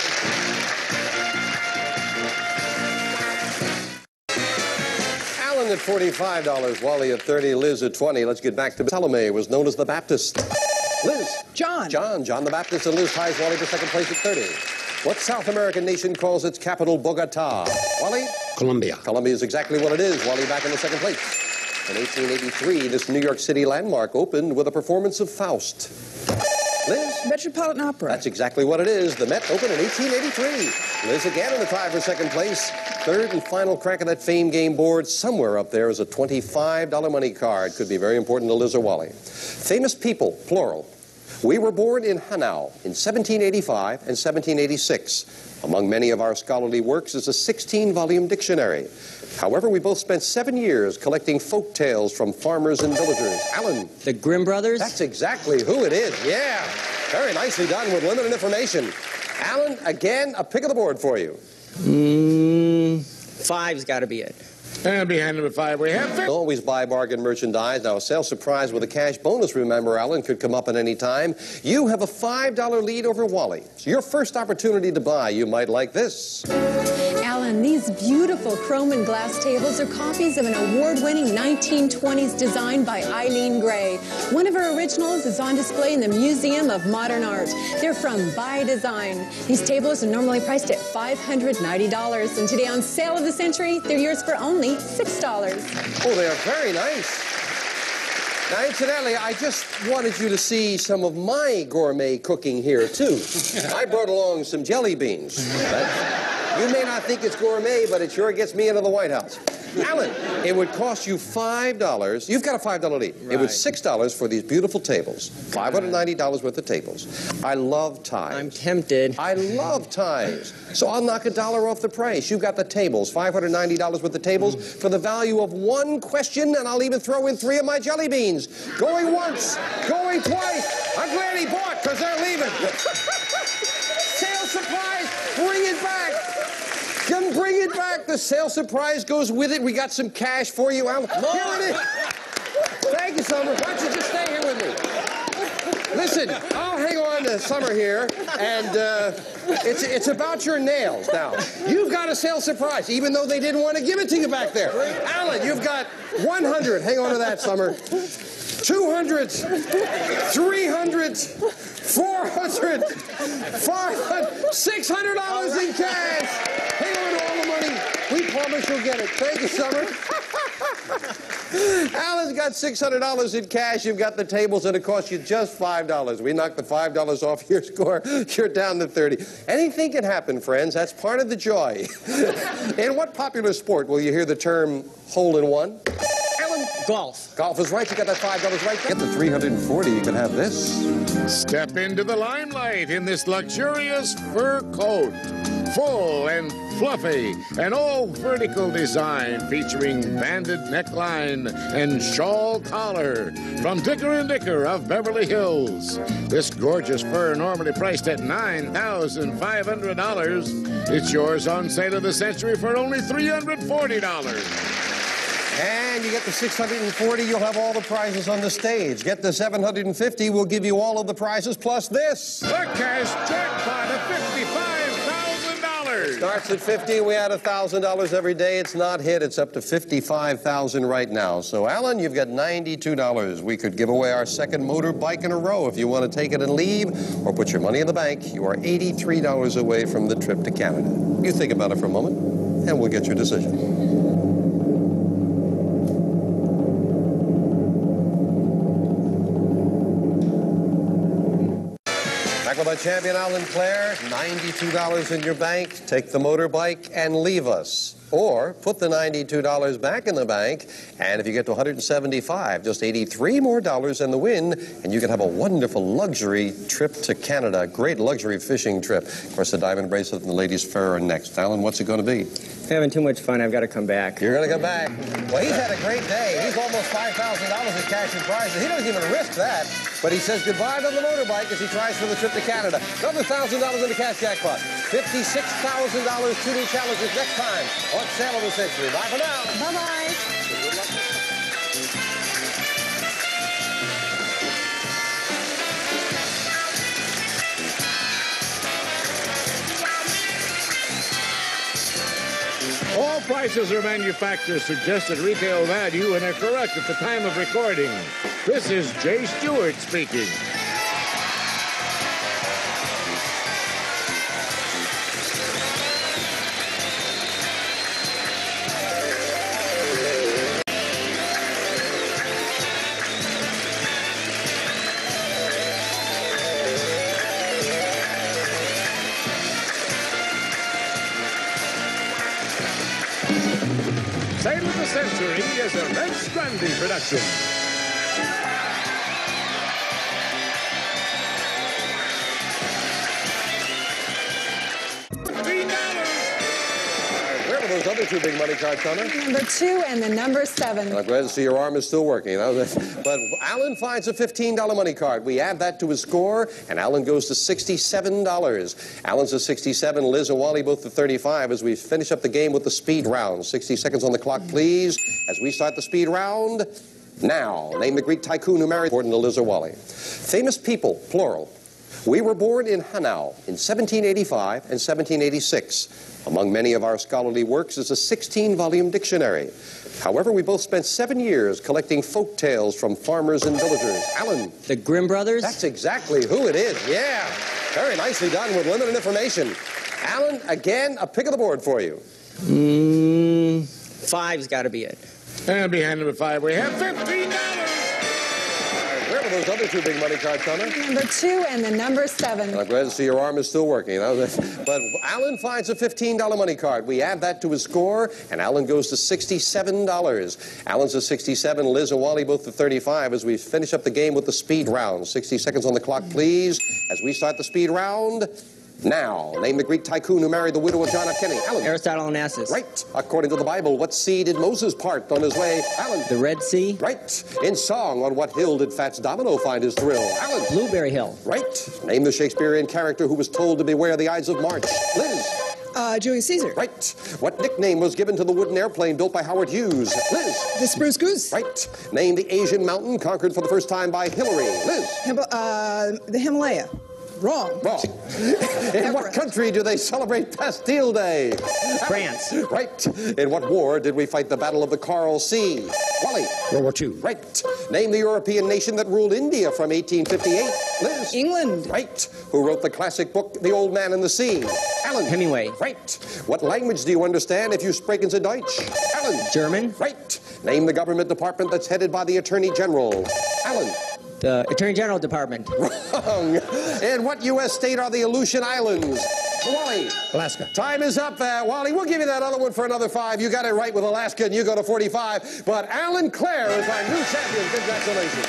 At $45, Wally at $30, Liz at $20. Let's get back to Salome, was known as the Baptist. Liz. John the Baptist, and Liz ties Wally to second place at 30. What South American nation calls its capital Bogota? Wally? Colombia. Colombia is exactly what it is. Wally back in the second place. In 1883, this New York City landmark opened with a performance of Faust. Liz? Metropolitan Opera. That's exactly what it is. The Met opened in 1883. Liz again in the tie for second place. Third and final crack of that fame game board. Somewhere up there is a $25 money card. Could be very important to Liz or Wally. Famous people, plural. We were born in Hanau in 1785 and 1786. Among many of our scholarly works is a 16-volume dictionary. However, we both spent 7 years collecting folk tales from farmers and villagers. Alan. The Grimm brothers? That's exactly who it is, yeah. Very nicely done with limited information. Alan, again, a pick of the board for you. 5's got to be it. And behind number 5, we have... Always buy bargain merchandise. Now, a sales surprise with a cash bonus, remember, Alan, could come up at any time. You have a $5 lead over Wally. So your first opportunity to buy, you might like this. Alan, these beautiful chrome and glass tables are copies of an award-winning 1920s design by Eileen Gray. One of her originals is on display in the Museum of Modern Art. They're from By Design. These tables are normally priced at $590, and today on Sale of the Century, they're yours for only $6. Oh, they are very nice. Now, incidentally, I just wanted you to see some of my gourmet cooking here, too. I brought along some jelly beans. You may not think it's gourmet, but it sure gets me into the White House. Alan, it would cost you $5. You've got a $5 lead. Right. It was $6 for these beautiful tables. $590 worth of tables. I love ties. I'm tempted. I love ties. So I'll knock $1 off the price. You've got the tables, $590 worth of tables for the value of 1 question, and I'll even throw in 3 of my jelly beans. Going once, going twice. I'm glad he bought, because they're leaving. Sales surprise, bring it back. Come bring it back. The sale surprise goes with it. We got some cash for you, Alan. Here it is. Thank you, Summer. Why don't you just stay here with me? Listen, I'll hang on to Summer here, and it's about your nails now. You've got a sale surprise, even though they didn't want to give it to you back there. Alan, you've got 100. Hang on to that, Summer. 200, 300, 400, 500, $600 in cash. Hang on to all the money. We promise you'll get it. Thank you, Summer. Alan's got $600 in cash. You've got the tables, and it costs you just $5. We knocked the $5 off your score. You're down to 30. Anything can happen, friends. That's part of the joy. In what popular sport will you hear the term hole-in-one? Golf. Golf is right. You got that $5 right. Get the 340. You can have this. Step into the limelight in this luxurious fur coat. Full and fluffy, and all vertical design featuring banded neckline and shawl collar from Dicker & Dicker of Beverly Hills. This gorgeous fur, normally priced at $9,500, it's yours on Sale of the Century for only $340. And you get the 640, you'll have all the prizes on the stage. Get the 750, we'll give you all of the prizes plus this. The cash jackpot of $55,000. Starts at 50, we add $1,000 every day. It's not hit, it's up to $55,000 right now. So, Alan, you've got $92. We could give away our second motorbike in a row if you want to take it and leave, or put your money in the bank. You are $83 away from the trip to Canada. You think about it for a moment, and we'll get your decision. With our champion, Alan Clare, $92 in your bank. Take the motorbike and leave us. Or put the $92 back in the bank, and if you get to $175, just $83 more in the win, and you can have a wonderful luxury trip to Canada. Great luxury fishing trip. Of course, the diamond bracelet and the ladies' fur are next. Alan, what's it going to be? Having too much fun. I've got to come back. You're going to come back. Well, he's had a great day. He's almost $5,000 in cash and prizes. He doesn't even risk that, but he says goodbye to the motorbike as he tries for the trip to Canada. Another $1,000 in the cash jackpot. $56,000 2D challenges next time on Sale of the Century. Bye for now. Bye-bye. Good luck. All prices are manufacturer suggested retail value and are correct at the time of recording. This is Jay Stewart speaking. Sale of the Century is a Red Scrandy production. Where were those other two big money cards, Donna? Number 2 and the number 7. I'm glad to see your arm is still working. But Alan finds a $15 money card. We add that to his score, and Alan goes to $67. Alan's at 67, Liz and Wally both to 35 as we finish up the game with the speed round. 60 seconds on the clock, please, as we start the speed round. Now, name the Greek tycoon who married, according to Liz or Wally. Famous people, plural. We were born in Hanau in 1785 and 1786. Among many of our scholarly works is a 16-volume dictionary. However, we both spent 7 years collecting folk tales from farmers and villagers. Alan. The Grimm brothers? That's exactly who it is, yeah. Very nicely done with limited information. Alan, again, a pick of the board for you. 5's got to be it. And behind number 5, we have $15. Where were those other two big money cards, Donna? Number 2 and the number 7. I'm glad to see your arm is still working. But Alan finds a $15 money card. We add that to his score, and Alan goes to $67. Alan's at 67, Liz and Wally both to 35 as we finish up the game with the speed round. 60 seconds on the clock, please, as we start the speed round. Now, name the Greek tycoon who married the widow of John F. Kennedy. Alan. Aristotle and Onassis. Right. According to the Bible, what sea did Moses part on his way? Alan. The Red Sea. Right. In song, on what hill did Fats Domino find his thrill? Alan. Blueberry Hill. Right. Name the Shakespearean character who was told to beware the Ides of March. Liz. Julius Caesar. Right. What nickname was given to the wooden airplane built by Howard Hughes? Liz. The Spruce Goose. Right. Name the Asian mountain conquered for the first time by Hillary. Liz. The Himalaya. Wrong. Wrong. In what country do they celebrate Bastille Day? France. Right. In what war did we fight the Battle of the Coral Sea? Wally. World War II. Right. Name the European nation that ruled India from 1858. Liz. England. Right. Who wrote the classic book, The Old Man and the Sea? Alan. Hemingway. Right. What language do you understand if you sprechen Sie Deutsch? Alan. German. Right. Name the government department that's headed by the Attorney General. Alan. The Attorney General Department. Wrong. In what U.S. state are the Aleutian Islands? Wally. Alaska. Time is up, Wally. We'll give you that other one for another 5. You got it right with Alaska, and you go to 45. But Alan Clare is our new champion. Congratulations.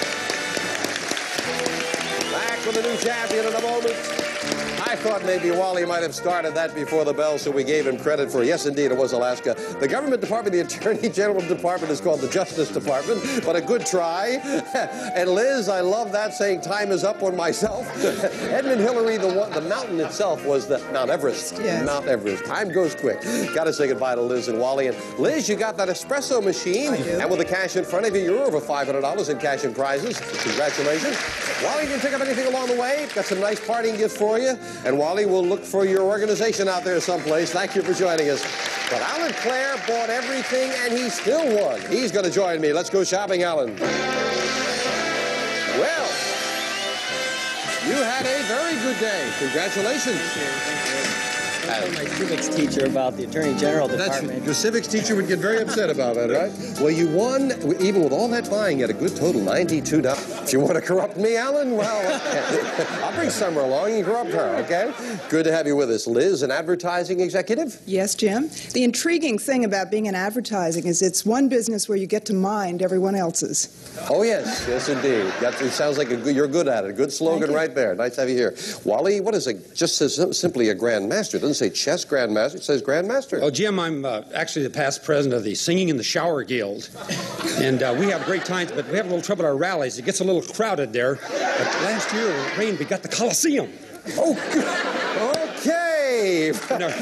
Back with the new champion in a moment. I thought maybe Wally might have started that before the bell, so we gave him credit for, yes, indeed, it was Alaska. The government department, the Attorney General Department, is called the Justice Department, but a good try. And Liz, I love that, saying time is up on myself. Edmund Hillary, the mountain itself was the Mount Everest. Yes. Mount Everest. Time goes quick. Got to say goodbye to Liz and Wally. And Liz, you got that espresso machine. I do. And with the cash in front of you, you're over $500 in cash and prizes. Congratulations. Wally, didn't pick up anything along the way. Got some nice parting gift for you. And Wally will look for your organization out there someplace. Thank you for joining us. But Alan Clare bought everything, and he still won. He's going to join me. Let's go shopping, Alan. Well, you had a very good day. Congratulations. Thank you. told my civics teacher about the Attorney General Department. Your civics teacher would get very upset about that, right? Well, you won, even with all that buying, at a good total, $92. If you want to corrupt me, Alan, well, I'll bring Summer along and corrupt her, okay? Good to have you with us. Liz, an advertising executive? Yes, Jim. The intriguing thing about being in advertising is it's one business where you get to mind everyone else's. Oh, yes. Yes, indeed. It sounds like you're good at it. Good slogan right there. Nice to have you here. Wally, what is it? Just says simply a Grandmaster. It doesn't say chess Grandmaster. It says Grandmaster. Oh, Jim, I'm actually the past president of the Singing in the Shower Guild. And we have great times, but we have a little trouble at our rallies. It gets a little crowded there. But last year, when it rained, we got the Coliseum. Oh, okay.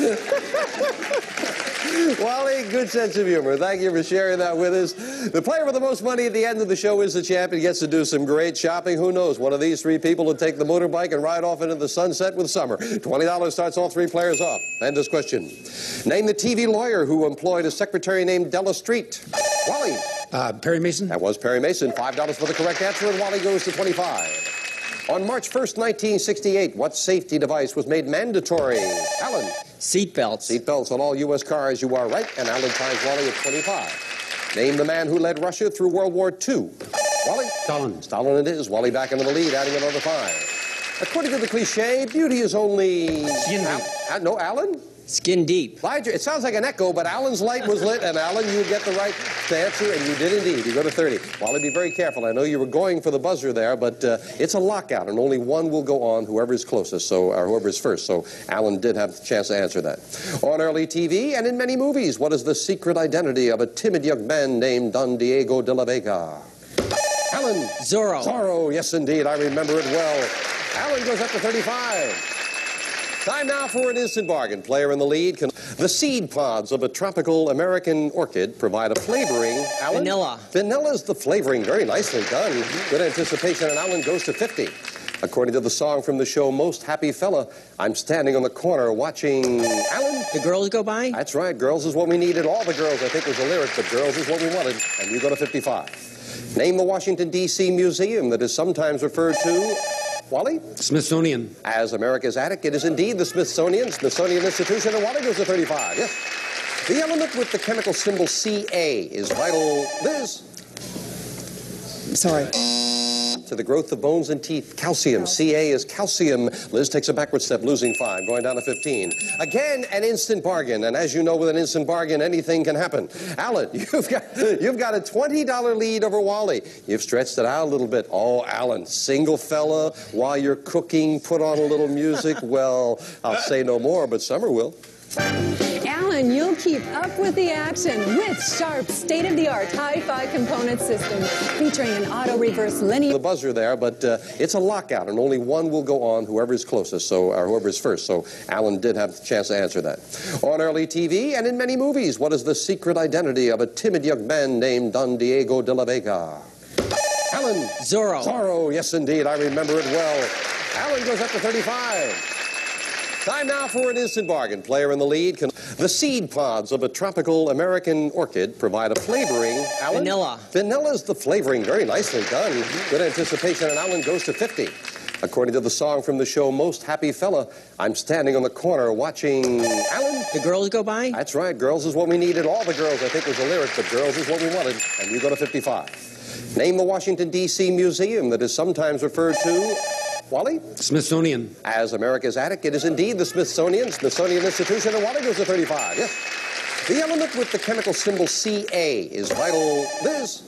Wally, good sense of humor. Thank you for sharing that with us. The player with the most money at the end of the show is the champion. Gets to do some great shopping. Who knows? One of these three people will take the motorbike and ride off into the sunset with Summer. $20 starts all three players off. And this question. Name the TV lawyer who employed a secretary named Della Street. Wally. Perry Mason? That was Perry Mason. $5 for the correct answer, and Wally goes to 25. On March 1st, 1968, what safety device was made mandatory? Alan. Seatbelts. Seatbelts on all U.S. cars. You are right. And Alan ties Wally at 25. Name the man who led Russia through World War II. Wally? Stalin. Stalin it is. Wally back into the lead, adding another 5. According to the cliche, beauty is only... Skin deep. No, Alan? Skin deep. It sounds like an echo, but Alan's light was lit, and Alan, you get the right answer, and you did indeed. You go to 30. Wally, be very careful. I know you were going for the buzzer there, but it's a lockout, and only one will go on, whoever is closest, or whoever is first. So Alan did have the chance to answer that. On early TV and in many movies, what is the secret identity of a timid young man named Don Diego de la Vega? Alan. Zorro. Zorro, yes, indeed. I remember it well. Alan goes up to 35. Time now for an instant bargain. Player in the lead. The seed pods of a tropical American orchid provide a flavoring. Alan? Vanilla. Vanilla's the flavoring. Very nicely done. Good anticipation, and Alan goes to 50. According to the song from the show Most Happy Fella, I'm standing on the corner watching... Alan? The girls go by? That's right. Girls is what we needed. All the girls, I think, was the lyric, but girls is what we wanted. And you go to 55. Name the Washington, D.C. museum that is sometimes referred to... Wally? Smithsonian. As America's attic, it is indeed the Smithsonian Institution, and Wally goes to 35. Yes. The element with the chemical symbol Ca is vital. Liz? Sorry. To the growth of bones and teeth. Calcium. Ca is calcium. Liz takes a backward step, losing 5, going down to 15. Again, an instant bargain. And as you know, with an instant bargain, anything can happen. Alan, you've got a $20 lead over Wally. You've stretched it out a little bit. Oh, Alan, single fella, while you're cooking, put on a little music. Well, I'll say no more, but Summer will. Alan, you'll keep up with the action with Sharp's state-of-the-art hi-fi component system featuring an auto-reverse linear... The buzzer there, but it's a lockout, and only one will go on, whoever is closest, or whoever is first. So Alan did have the chance to answer that. On early TV and in many movies, what is the secret identity of a timid young man named Don Diego de la Vega? Alan. Zorro. Zorro, yes, indeed. I remember it well. Alan goes up to 35. Time now for an instant bargain. Player in the lead. The seed pods of a tropical American orchid provide a flavoring. Alan? Vanilla. Vanilla's the flavoring. Very nicely done. Good anticipation, and Alan goes to 50. According to the song from the show Most Happy Fella, I'm standing on the corner watching... Alan? The girls go by? That's right. Girls is what we needed. All the girls, I think, was the lyric, but girls is what we wanted. And you go to 55. Name the Washington, D.C. museum that is sometimes referred to... Wally? Smithsonian. As America's attic, it is indeed the Smithsonian Institution, and Wally goes to 35. Yes. The element with the chemical symbol Ca is vital. Liz?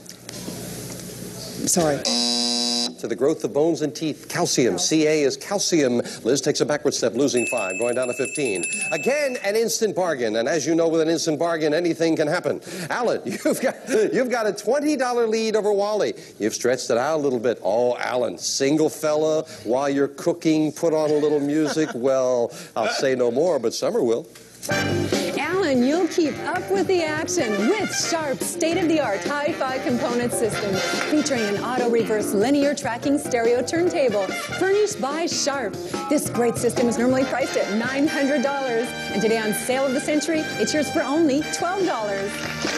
Sorry. To the growth of bones and teeth. Calcium. Ca is calcium. Liz takes a backward step, losing 5, going down to 15. Again, an instant bargain. And as you know, with an instant bargain, anything can happen. Alan, you've got a $20 lead over Wally. You've stretched it out a little bit. Oh, Alan, single fella, while you're cooking, put on a little music. Well, I'll say no more, but Summer will. Alan, you'll keep up with the action with Sharp's state-of-the-art hi-fi component system featuring an auto-reverse linear tracking stereo turntable furnished by Sharp. This great system is normally priced at $900, and today on Sale of the Century, it's yours for only $12.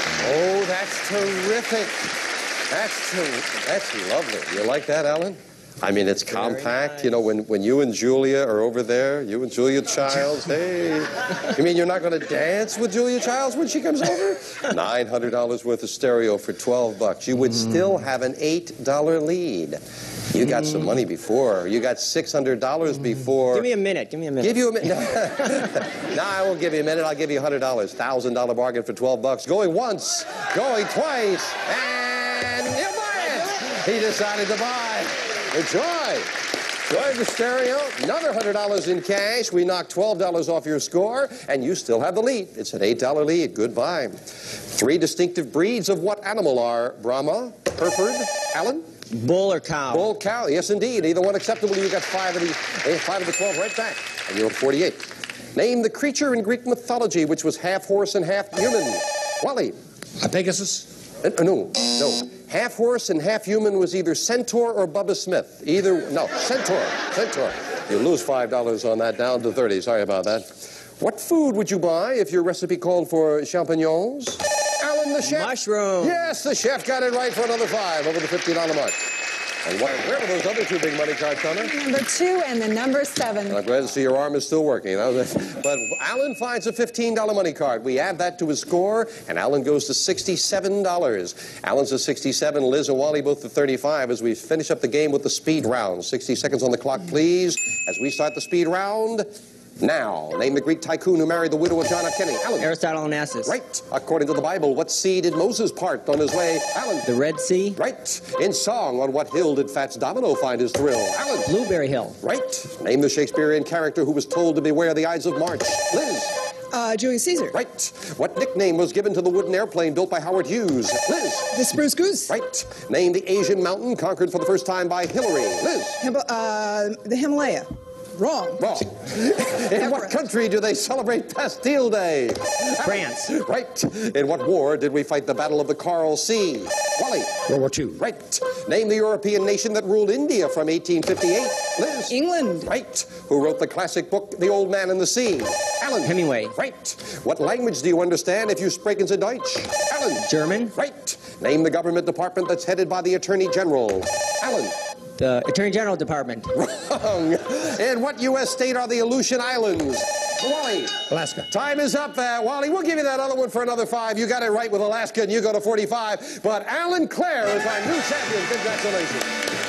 Oh, that's terrific. That's lovely. You like that, Alan? I mean, it's compact. Nice. You know, when you and Julia are over there, you and Julia Childs, hey. You mean you're not going to dance with Julia Childs when she comes over? $900 worth of stereo for $12. You would still have an $8 lead. You got some money before. You got $600 before. Give me a minute. Give me a minute. Give you a minute. No, I won't give you a minute. I'll give you $100. $1,000 bargain for $12. Going once, going twice, and you buy it. He decided to buy. Enjoy. Enjoy the stereo. Another $100 in cash. We knocked $12 off your score, and you still have the lead. It's an $8 lead. Goodbye. 3 distinctive breeds of what animal are Brahma, Hereford, Alan? Bull or cow? Bull, cow. Yes, indeed. Either one acceptable. You got 5 of the 12 right back, and you're at 48. Name the creature in Greek mythology which was half horse and half human. Wally. Pegasus? No. Half horse and half human was either Centaur or Bubba Smith. Centaur. You lose $5 on that, down to 30. Sorry about that. What food would you buy if your recipe called for champignons? Alan, the chef. Mushroom. Yes, the chef got it right for another 5 over the $50 mark. And where were those other 2 big money cards coming? Number 2 and the number 7. I'm glad to see your arm is still working. But Alan finds a $15 money card. We add that to his score, and Alan goes to $67. Alan's at 67, Liz and Wally both at 35 as we finish up the game with the speed round. 60 seconds on the clock, please, as we start the speed round. Now, name the Greek tycoon who married the widow of John F. Kennedy. Alan. Aristotle Onassis. Right. According to the Bible, what sea did Moses part on his way? Alan. The Red Sea. Right. In song, on what hill did Fats Domino find his thrill? Alan. Blueberry Hill. Right. Name the Shakespearean character who was told to beware the Ides of March. Liz. Julius Caesar. Right. What nickname was given to the wooden airplane built by Howard Hughes? Liz. The Spruce Goose. Right. Name the Asian mountain conquered for the first time by Hillary. Liz. The Himalaya. Wrong. In what country do they celebrate Bastille Day? France. Right. In what war did we fight the Battle of the Coral Sea? Wally. World War II. Right. Name the European nation that ruled India from 1858. Liz. England. Right. Who wrote the classic book, The Old Man and the Sea? Alan. Hemingway. Right. What language do you understand if you sprechen Sie Deutsch? Alan. German. Right. Name the government department that's headed by the Attorney General. Alan. The Attorney General Department. Wrong. In what U.S. state are the Aleutian Islands? Wally. Alaska. Time is up, Wally. We'll give you that other one for another 5. You got it right with Alaska, and you go to 45. But Alan Clare is our new champion. Congratulations.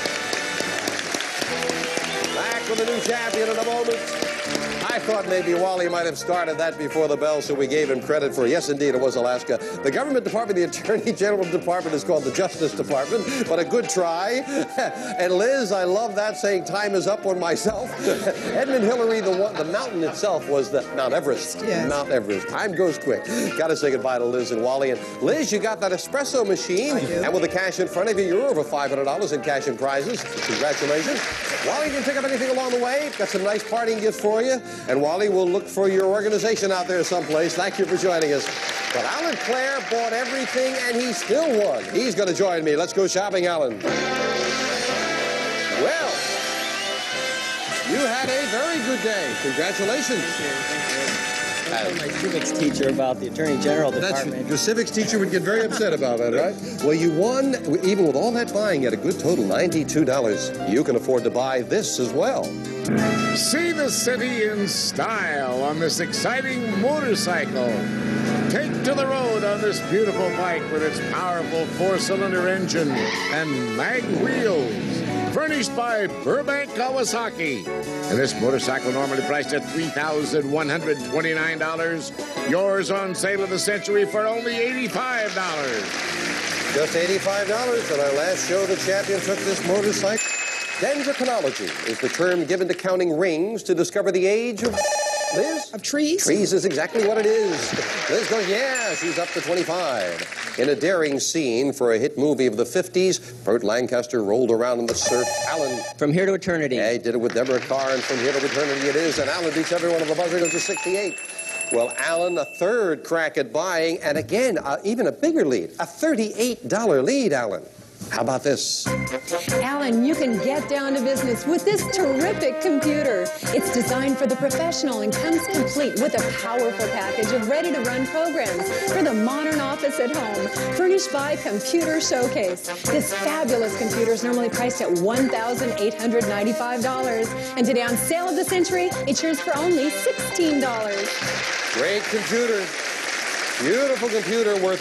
Back with the new champion in a moment. I thought maybe Wally might have started that before the bell, so we gave him credit for, yes, indeed, it was Alaska. The government department, the Attorney General Department, is called the Justice Department, but a good try. And Liz, I love that, saying time is up on myself. Edmund Hillary, the mountain itself was the Mount Everest. Yes. Mount Everest. Time goes quick. Got to say goodbye to Liz and Wally. And Liz, you got that espresso machine. I do. And with the cash in front of you, you're over $500 in cash and prizes. Congratulations. Wally, didn't pick up anything along the way. Got some nice parting gift for you. And Wally will look for your organization out there someplace. Thank you for joining us. But Alan Clare bought everything, and he still won. He's going to join me. Let's go shopping, Alan. Well, you had a very good day. Congratulations. I told my civics teacher about the Attorney General Department. Your civics teacher would get very upset about that, right? Well, you won, even with all that buying, at a good total, $92. You can afford to buy this as well. See the city in style on this exciting motorcycle. Take to the road on this beautiful bike with its powerful 4-cylinder engine and mag wheels. Furnished by Burbank Kawasaki. And this motorcycle normally priced at $3,129. Yours on sale of the century for only $85. Just $85. At our last show, the champion took this motorcycle. Dendrochronology is the term given to counting rings to discover the age of... Liz? Of trees? Trees is exactly what it is. Liz goes, yeah, she's up to 25. In a daring scene for a hit movie of the 50s, Burt Lancaster rolled around in the surf. Alan. From Here to Eternity. Yeah, he did it with Deborah Carr, and From Here to Eternity it is. And Alan beats everyone on the buzzer, goes to 68. Well, Alan, a third crack at buying, and again, even a bigger lead. A $38 lead, Alan. How about this? Alan, you can get down to business with this terrific computer. It's designed for the professional and comes complete with a powerful package of ready-to-run programs for the modern office at home, furnished by Computer Showcase. This fabulous computer is normally priced at $1,895. And today on Sale of the Century, it's yours for only $16. Great computer. Beautiful computer worth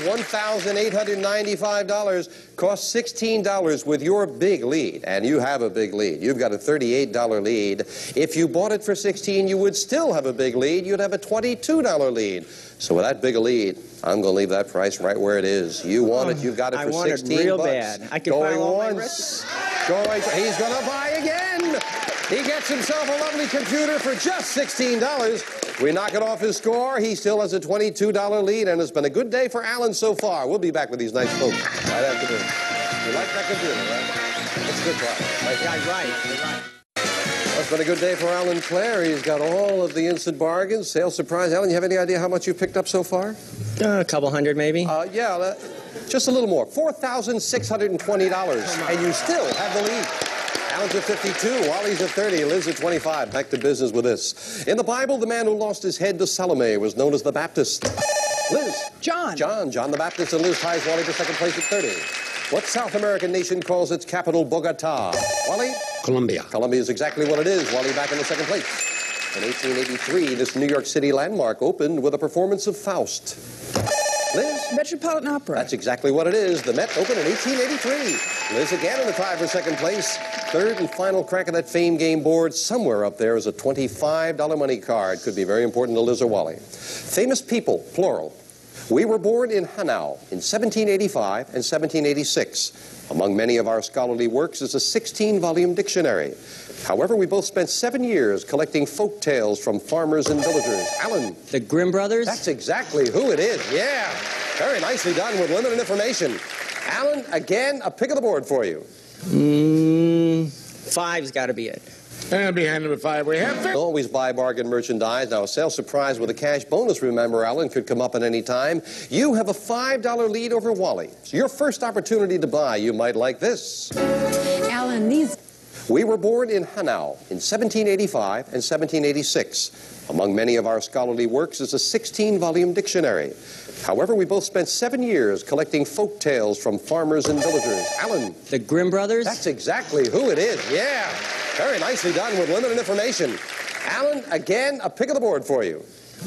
$1,895. Costs $16 with your big lead. And you have a big lead. You've got a $38 lead. If you bought it for $16, you would still have a big lead. You'd have a $22 lead. So with that big a lead, I'm going to leave that price right where it is. You want it, you've got it for $16. I want it real bad. I can going file all once. Going, he's going to buy again. He gets himself a lovely computer for just $16. We knock it off his score. He still has a $22 lead, and it's been a good day for Alan so far. We'll be back with these nice folks right after this. You like that computer, right? It's a good product. Yeah, right. It's been a good day for Alan Clare. He's got all of the instant bargains. Sales surprise. Alan, you have any idea how much you picked up so far? A couple hundred, maybe. Yeah, just a little more. $4,620, and you still have the lead. Alan's at 52, Wally's at 30, Liz at 25. Back to business with this. In the Bible, the man who lost his head to Salome was known as the Baptist. Liz. John the Baptist, and Liz ties Wally to second place at 30. What South American nation calls its capital Bogota? Wally? Colombia. Colombia is exactly what it is. Wally back in the second place. In 1883, this New York City landmark opened with a performance of Faust. Liz? Metropolitan Opera. That's exactly what it is. The Met opened in 1883. Liz again in the tie for second place. Third and final crack of that fame game board. Somewhere up there is a $25 money card. Could be very important to Liz or Wally. Famous people, plural. We were born in Hanau in 1785 and 1786. Among many of our scholarly works is a 16-volume dictionary. However, we both spent 7 years collecting folk tales from farmers and villagers. Alan. The Grimm brothers? That's exactly who it is, yeah. Very nicely done with limited information. Alan, again, a pick of the board for you. Five's got to be it. And behind number 5, we have... Always buy bargain merchandise. Now, a sales surprise with a cash bonus, remember, Alan, could come up at any time. You have a $5 lead over Wally. So your first opportunity to buy, you might like this. Alan, these... We were born in Hanau in 1785 and 1786. Among many of our scholarly works is a 16-volume dictionary. However, we both spent 7 years collecting folk tales from farmers and villagers. Alan. The Grimm brothers? That's exactly who it is, yeah. Very nicely done with limited information. Alan, again, a pick of the board for you.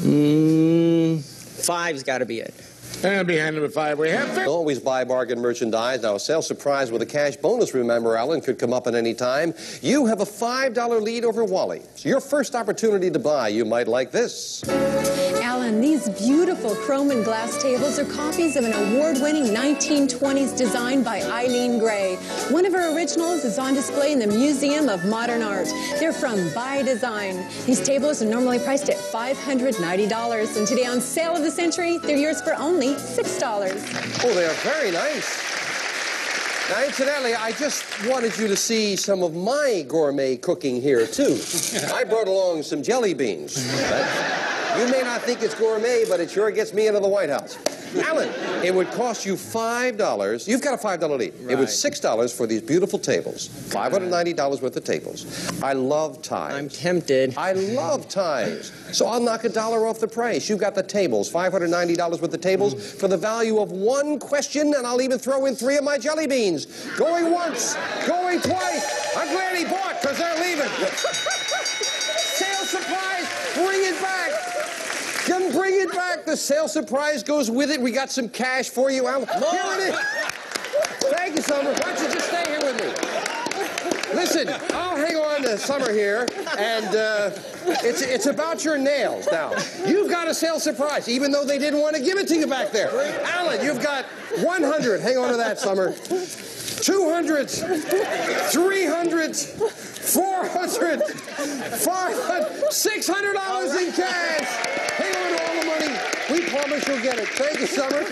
Five's got to be it. And behind number 5, we have... Always buy bargain merchandise. Now, a sales surprise with a cash bonus, remember, Alan, could come up at any time. You have a $5 lead over Wally. So your first opportunity to buy, you might like this. Alan, these beautiful chrome and glass tables are copies of an award-winning 1920s design by Eileen Gray. One of her originals is on display in the Museum of Modern Art. They're from By Design. These tables are normally priced at $590, and today on Sale of the Century, they're yours for only $6. Oh, they are very nice. Now, incidentally, I just wanted you to see some of my gourmet cooking here, too. I brought along some jelly beans. You may not think it's gourmet, but it sure gets me into the White House. Alan, it would cost you $5. You've got a $5 lead. Right. It was $6 for these beautiful tables. $590 worth of tables. I love ties. I'm tempted. I love ties. So I'll knock $1 off the price. You've got the tables, $590 worth of tables for the value of one question, and I'll even throw in 3 of my jelly beans. Going once, going twice. I'm glad he bought, because they're leaving. Sales surprise, bring it back. Can bring it back. The sale surprise goes with it. We got some cash for you, Alan. Here it is. Thank you, Summer. Why don't you just stay here with me? Listen, I'll hang on to Summer here, and it's about your nails. Now, you've got a sale surprise, even though they didn't want to give it to you back there. Alan, you've got 100. Hang on to that, Summer. 200, 300, 400, 500, $600 in cash. Hang on to all the money. We promise you'll get it. Thank you, Summer.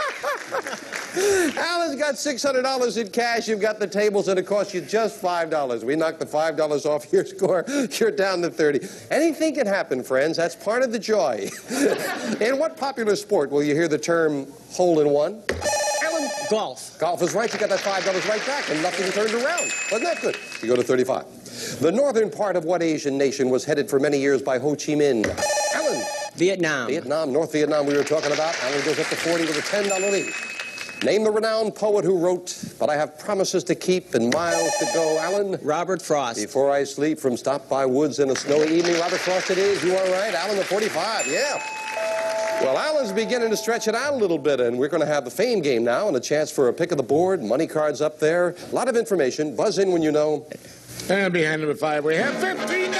Alan's got $600 in cash. You've got the tables, and it costs you just $5. We knocked the $5 off your score. You're down to 30. Anything can happen, friends. That's part of the joy. In what popular sport will you hear the term hole in one? Alan, Golf. Golf is right. You got that $5 right back, and nothing turned around. Wasn't that good? You go to 35. The northern part of what Asian nation was headed for many years by Ho Chi Minh? Alan. Vietnam. Vietnam, North Vietnam we were talking about. Alan goes up to 40 with a $10 lead. Name the renowned poet who wrote, "But I have promises to keep and miles to go." Alan? Robert Frost. Before I sleep from Stop by Woods in a snowy evening. Robert Frost it is. You are right. Alan, the 45. Yeah. Well, Alan's beginning to stretch it out a little bit, and we're going to have the fame game now and a chance for a pick of the board, money cards up there. A lot of information. Buzz in when you know. And behind number 5, we have $15.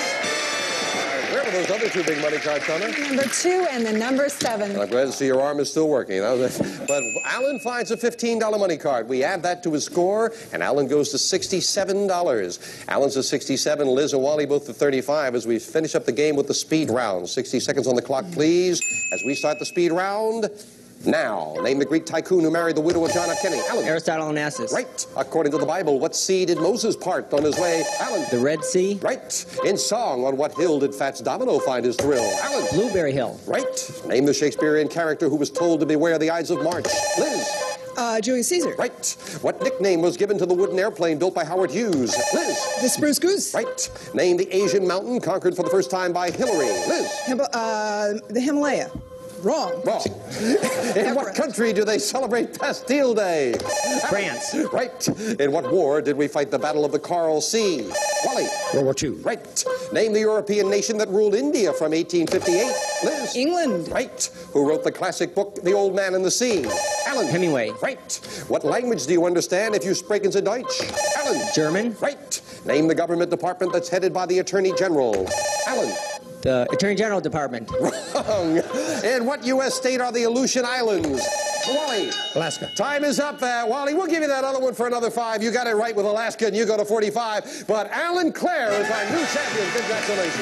Where were those other two big money cards, Donna? Number 2 and the number 7. I'm glad to see your arm is still working. But Alan finds a $15 money card. We add that to his score, and Alan goes to $67. Alan's at 67, Liz and Wally both to 35 as we finish up the game with the speed round. 60 seconds on the clock, please, as we start the speed round. Now, name the Greek tycoon who married the widow of John F. Kennedy. Alan. Aristotle Onassis. Right. According to the Bible, what sea did Moses part on his way? Alan. The Red Sea. Right. In song, on what hill did Fats Domino find his thrill? Alan. Blueberry Hill. Right. Name the Shakespearean character who was told to beware the Ides of March. Liz. Julius Caesar. Right. What nickname was given to the wooden airplane built by Howard Hughes? Liz. The Spruce Goose. Right. Name the Asian mountain conquered for the first time by Hillary. Liz. The Himalaya. Wrong. Wrong. In what country do they celebrate Bastille Day? France. Right. In what war did we fight the Battle of the Coral Sea? Wally. World War II. Right. Name the European nation that ruled India from 1858. Liz. England. Right. Who wrote the classic book, The Old Man and the Sea? Alan. Hemingway. Right. What language do you understand if you sprechen Sie Deutsch? Alan. German. Right. Name the government department that's headed by the Attorney General. Alan. The Attorney General Department. Wrong. In what U.S. state are the Aleutian Islands? Wally. Alaska. Time is up, Wally. We'll give you that other one for another 5. You got it right with Alaska, and you go to 45. But Alan Clare is our new champion. Congratulations.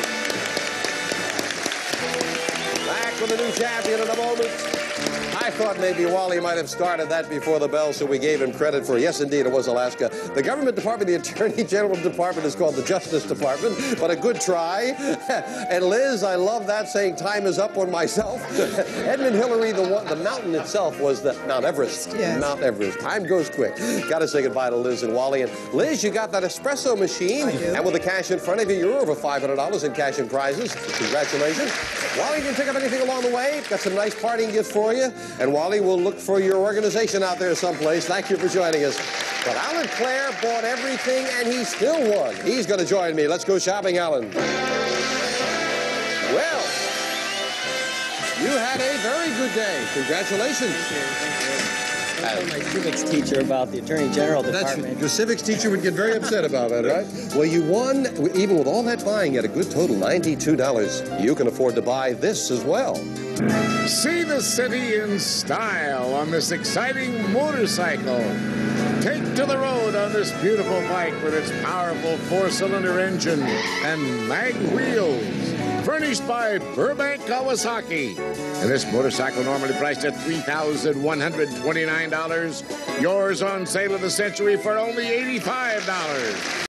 Back with the new champion in a moment. I thought maybe Wally might have started that before the bell, so we gave him credit for, yes, indeed, it was Alaska. The government department, the Attorney General Department, is called the Justice Department, but a good try. And Liz, I love that, saying time is up on myself. Edmund Hillary, the mountain itself was the Mount Everest. Yes. Mount Everest. Time goes quick. Got to say goodbye to Liz and Wally. And Liz, you got that espresso machine. I do. And with the cash in front of you, you're over $500 in cash and prizes. Congratulations. Wally didn't pick up anything along the way. Got some nice parting gifts for you. And Wally will look for your organization out there someplace. Thank you for joining us. But Alan Clare bought everything, and he still won. He's going to join me. Let's go shopping, Alan. Well, you had a very good day. Congratulations. I told my civics teacher about the Attorney General Department. Your civics teacher would get very upset about that, right? Well, you won, even with all that buying, at a good total, $92. You can afford to buy this as well. See the city in style on this exciting motorcycle. Take to the road on this beautiful bike with its powerful 4-cylinder engine and mag wheels. Furnished by Burbank Kawasaki. And this motorcycle normally priced at $3,129. Yours on sale of the century for only $85.